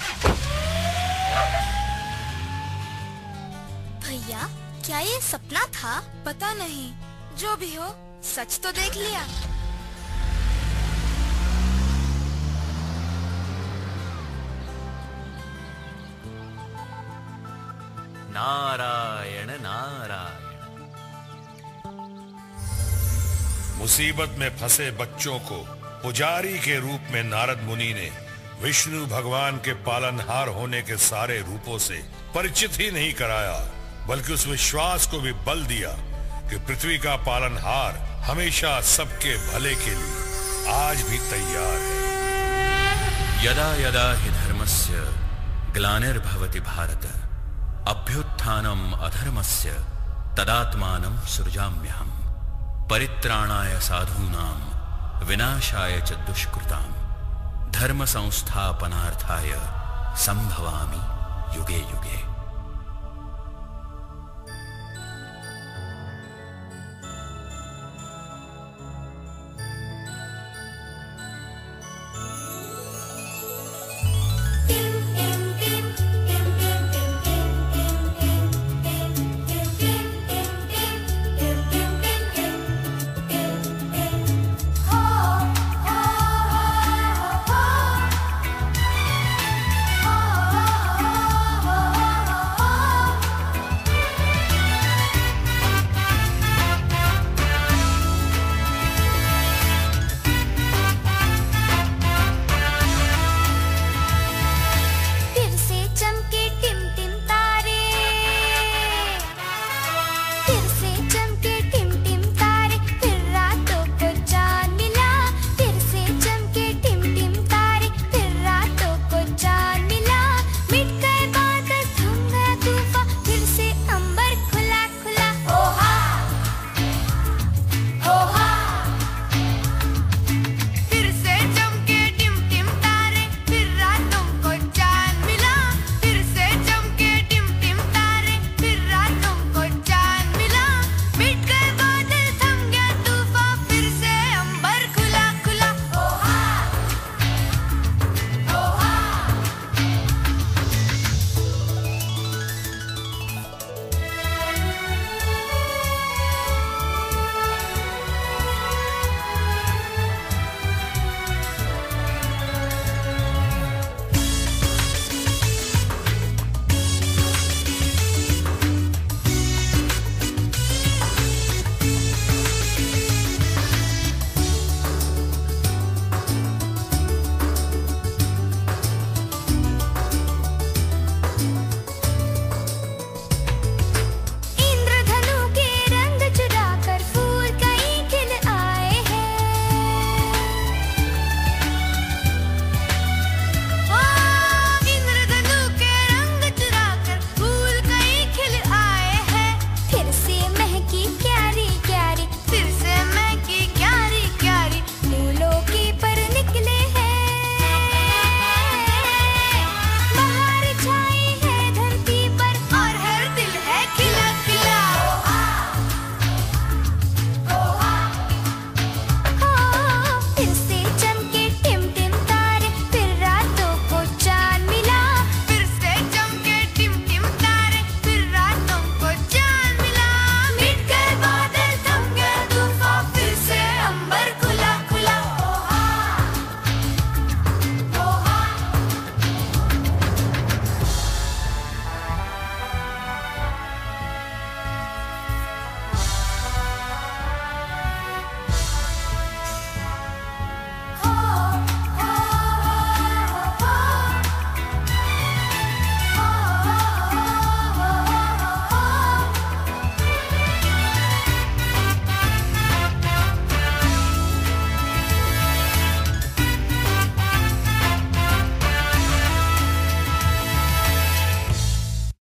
भैया, क्या ये सपना था? पता नहीं, जो भी हो सच तो देख लिया। नारायण नारायण। मुसीबत में फंसे बच्चों को पुजारी के रूप में नारद मुनि ने विष्णु भगवान के पालनहार होने के सारे रूपों से परिचित ही नहीं कराया, बल्कि उस विश्वास को भी बल दिया कि पृथ्वी का पालनहार हमेशा सबके भले के लिए आज भी तैयार है। यदा यदा हि धर्मस्य ग्लानिर्भवति भारत अभ्युत्थानम अधर्मस्य तदात्मानं सृजाम्यहम् परित्राणाय साधूनां विनाशाय च दुष्कृतां धर्म संस्थापनार्थाय संभवामि युगे युगे।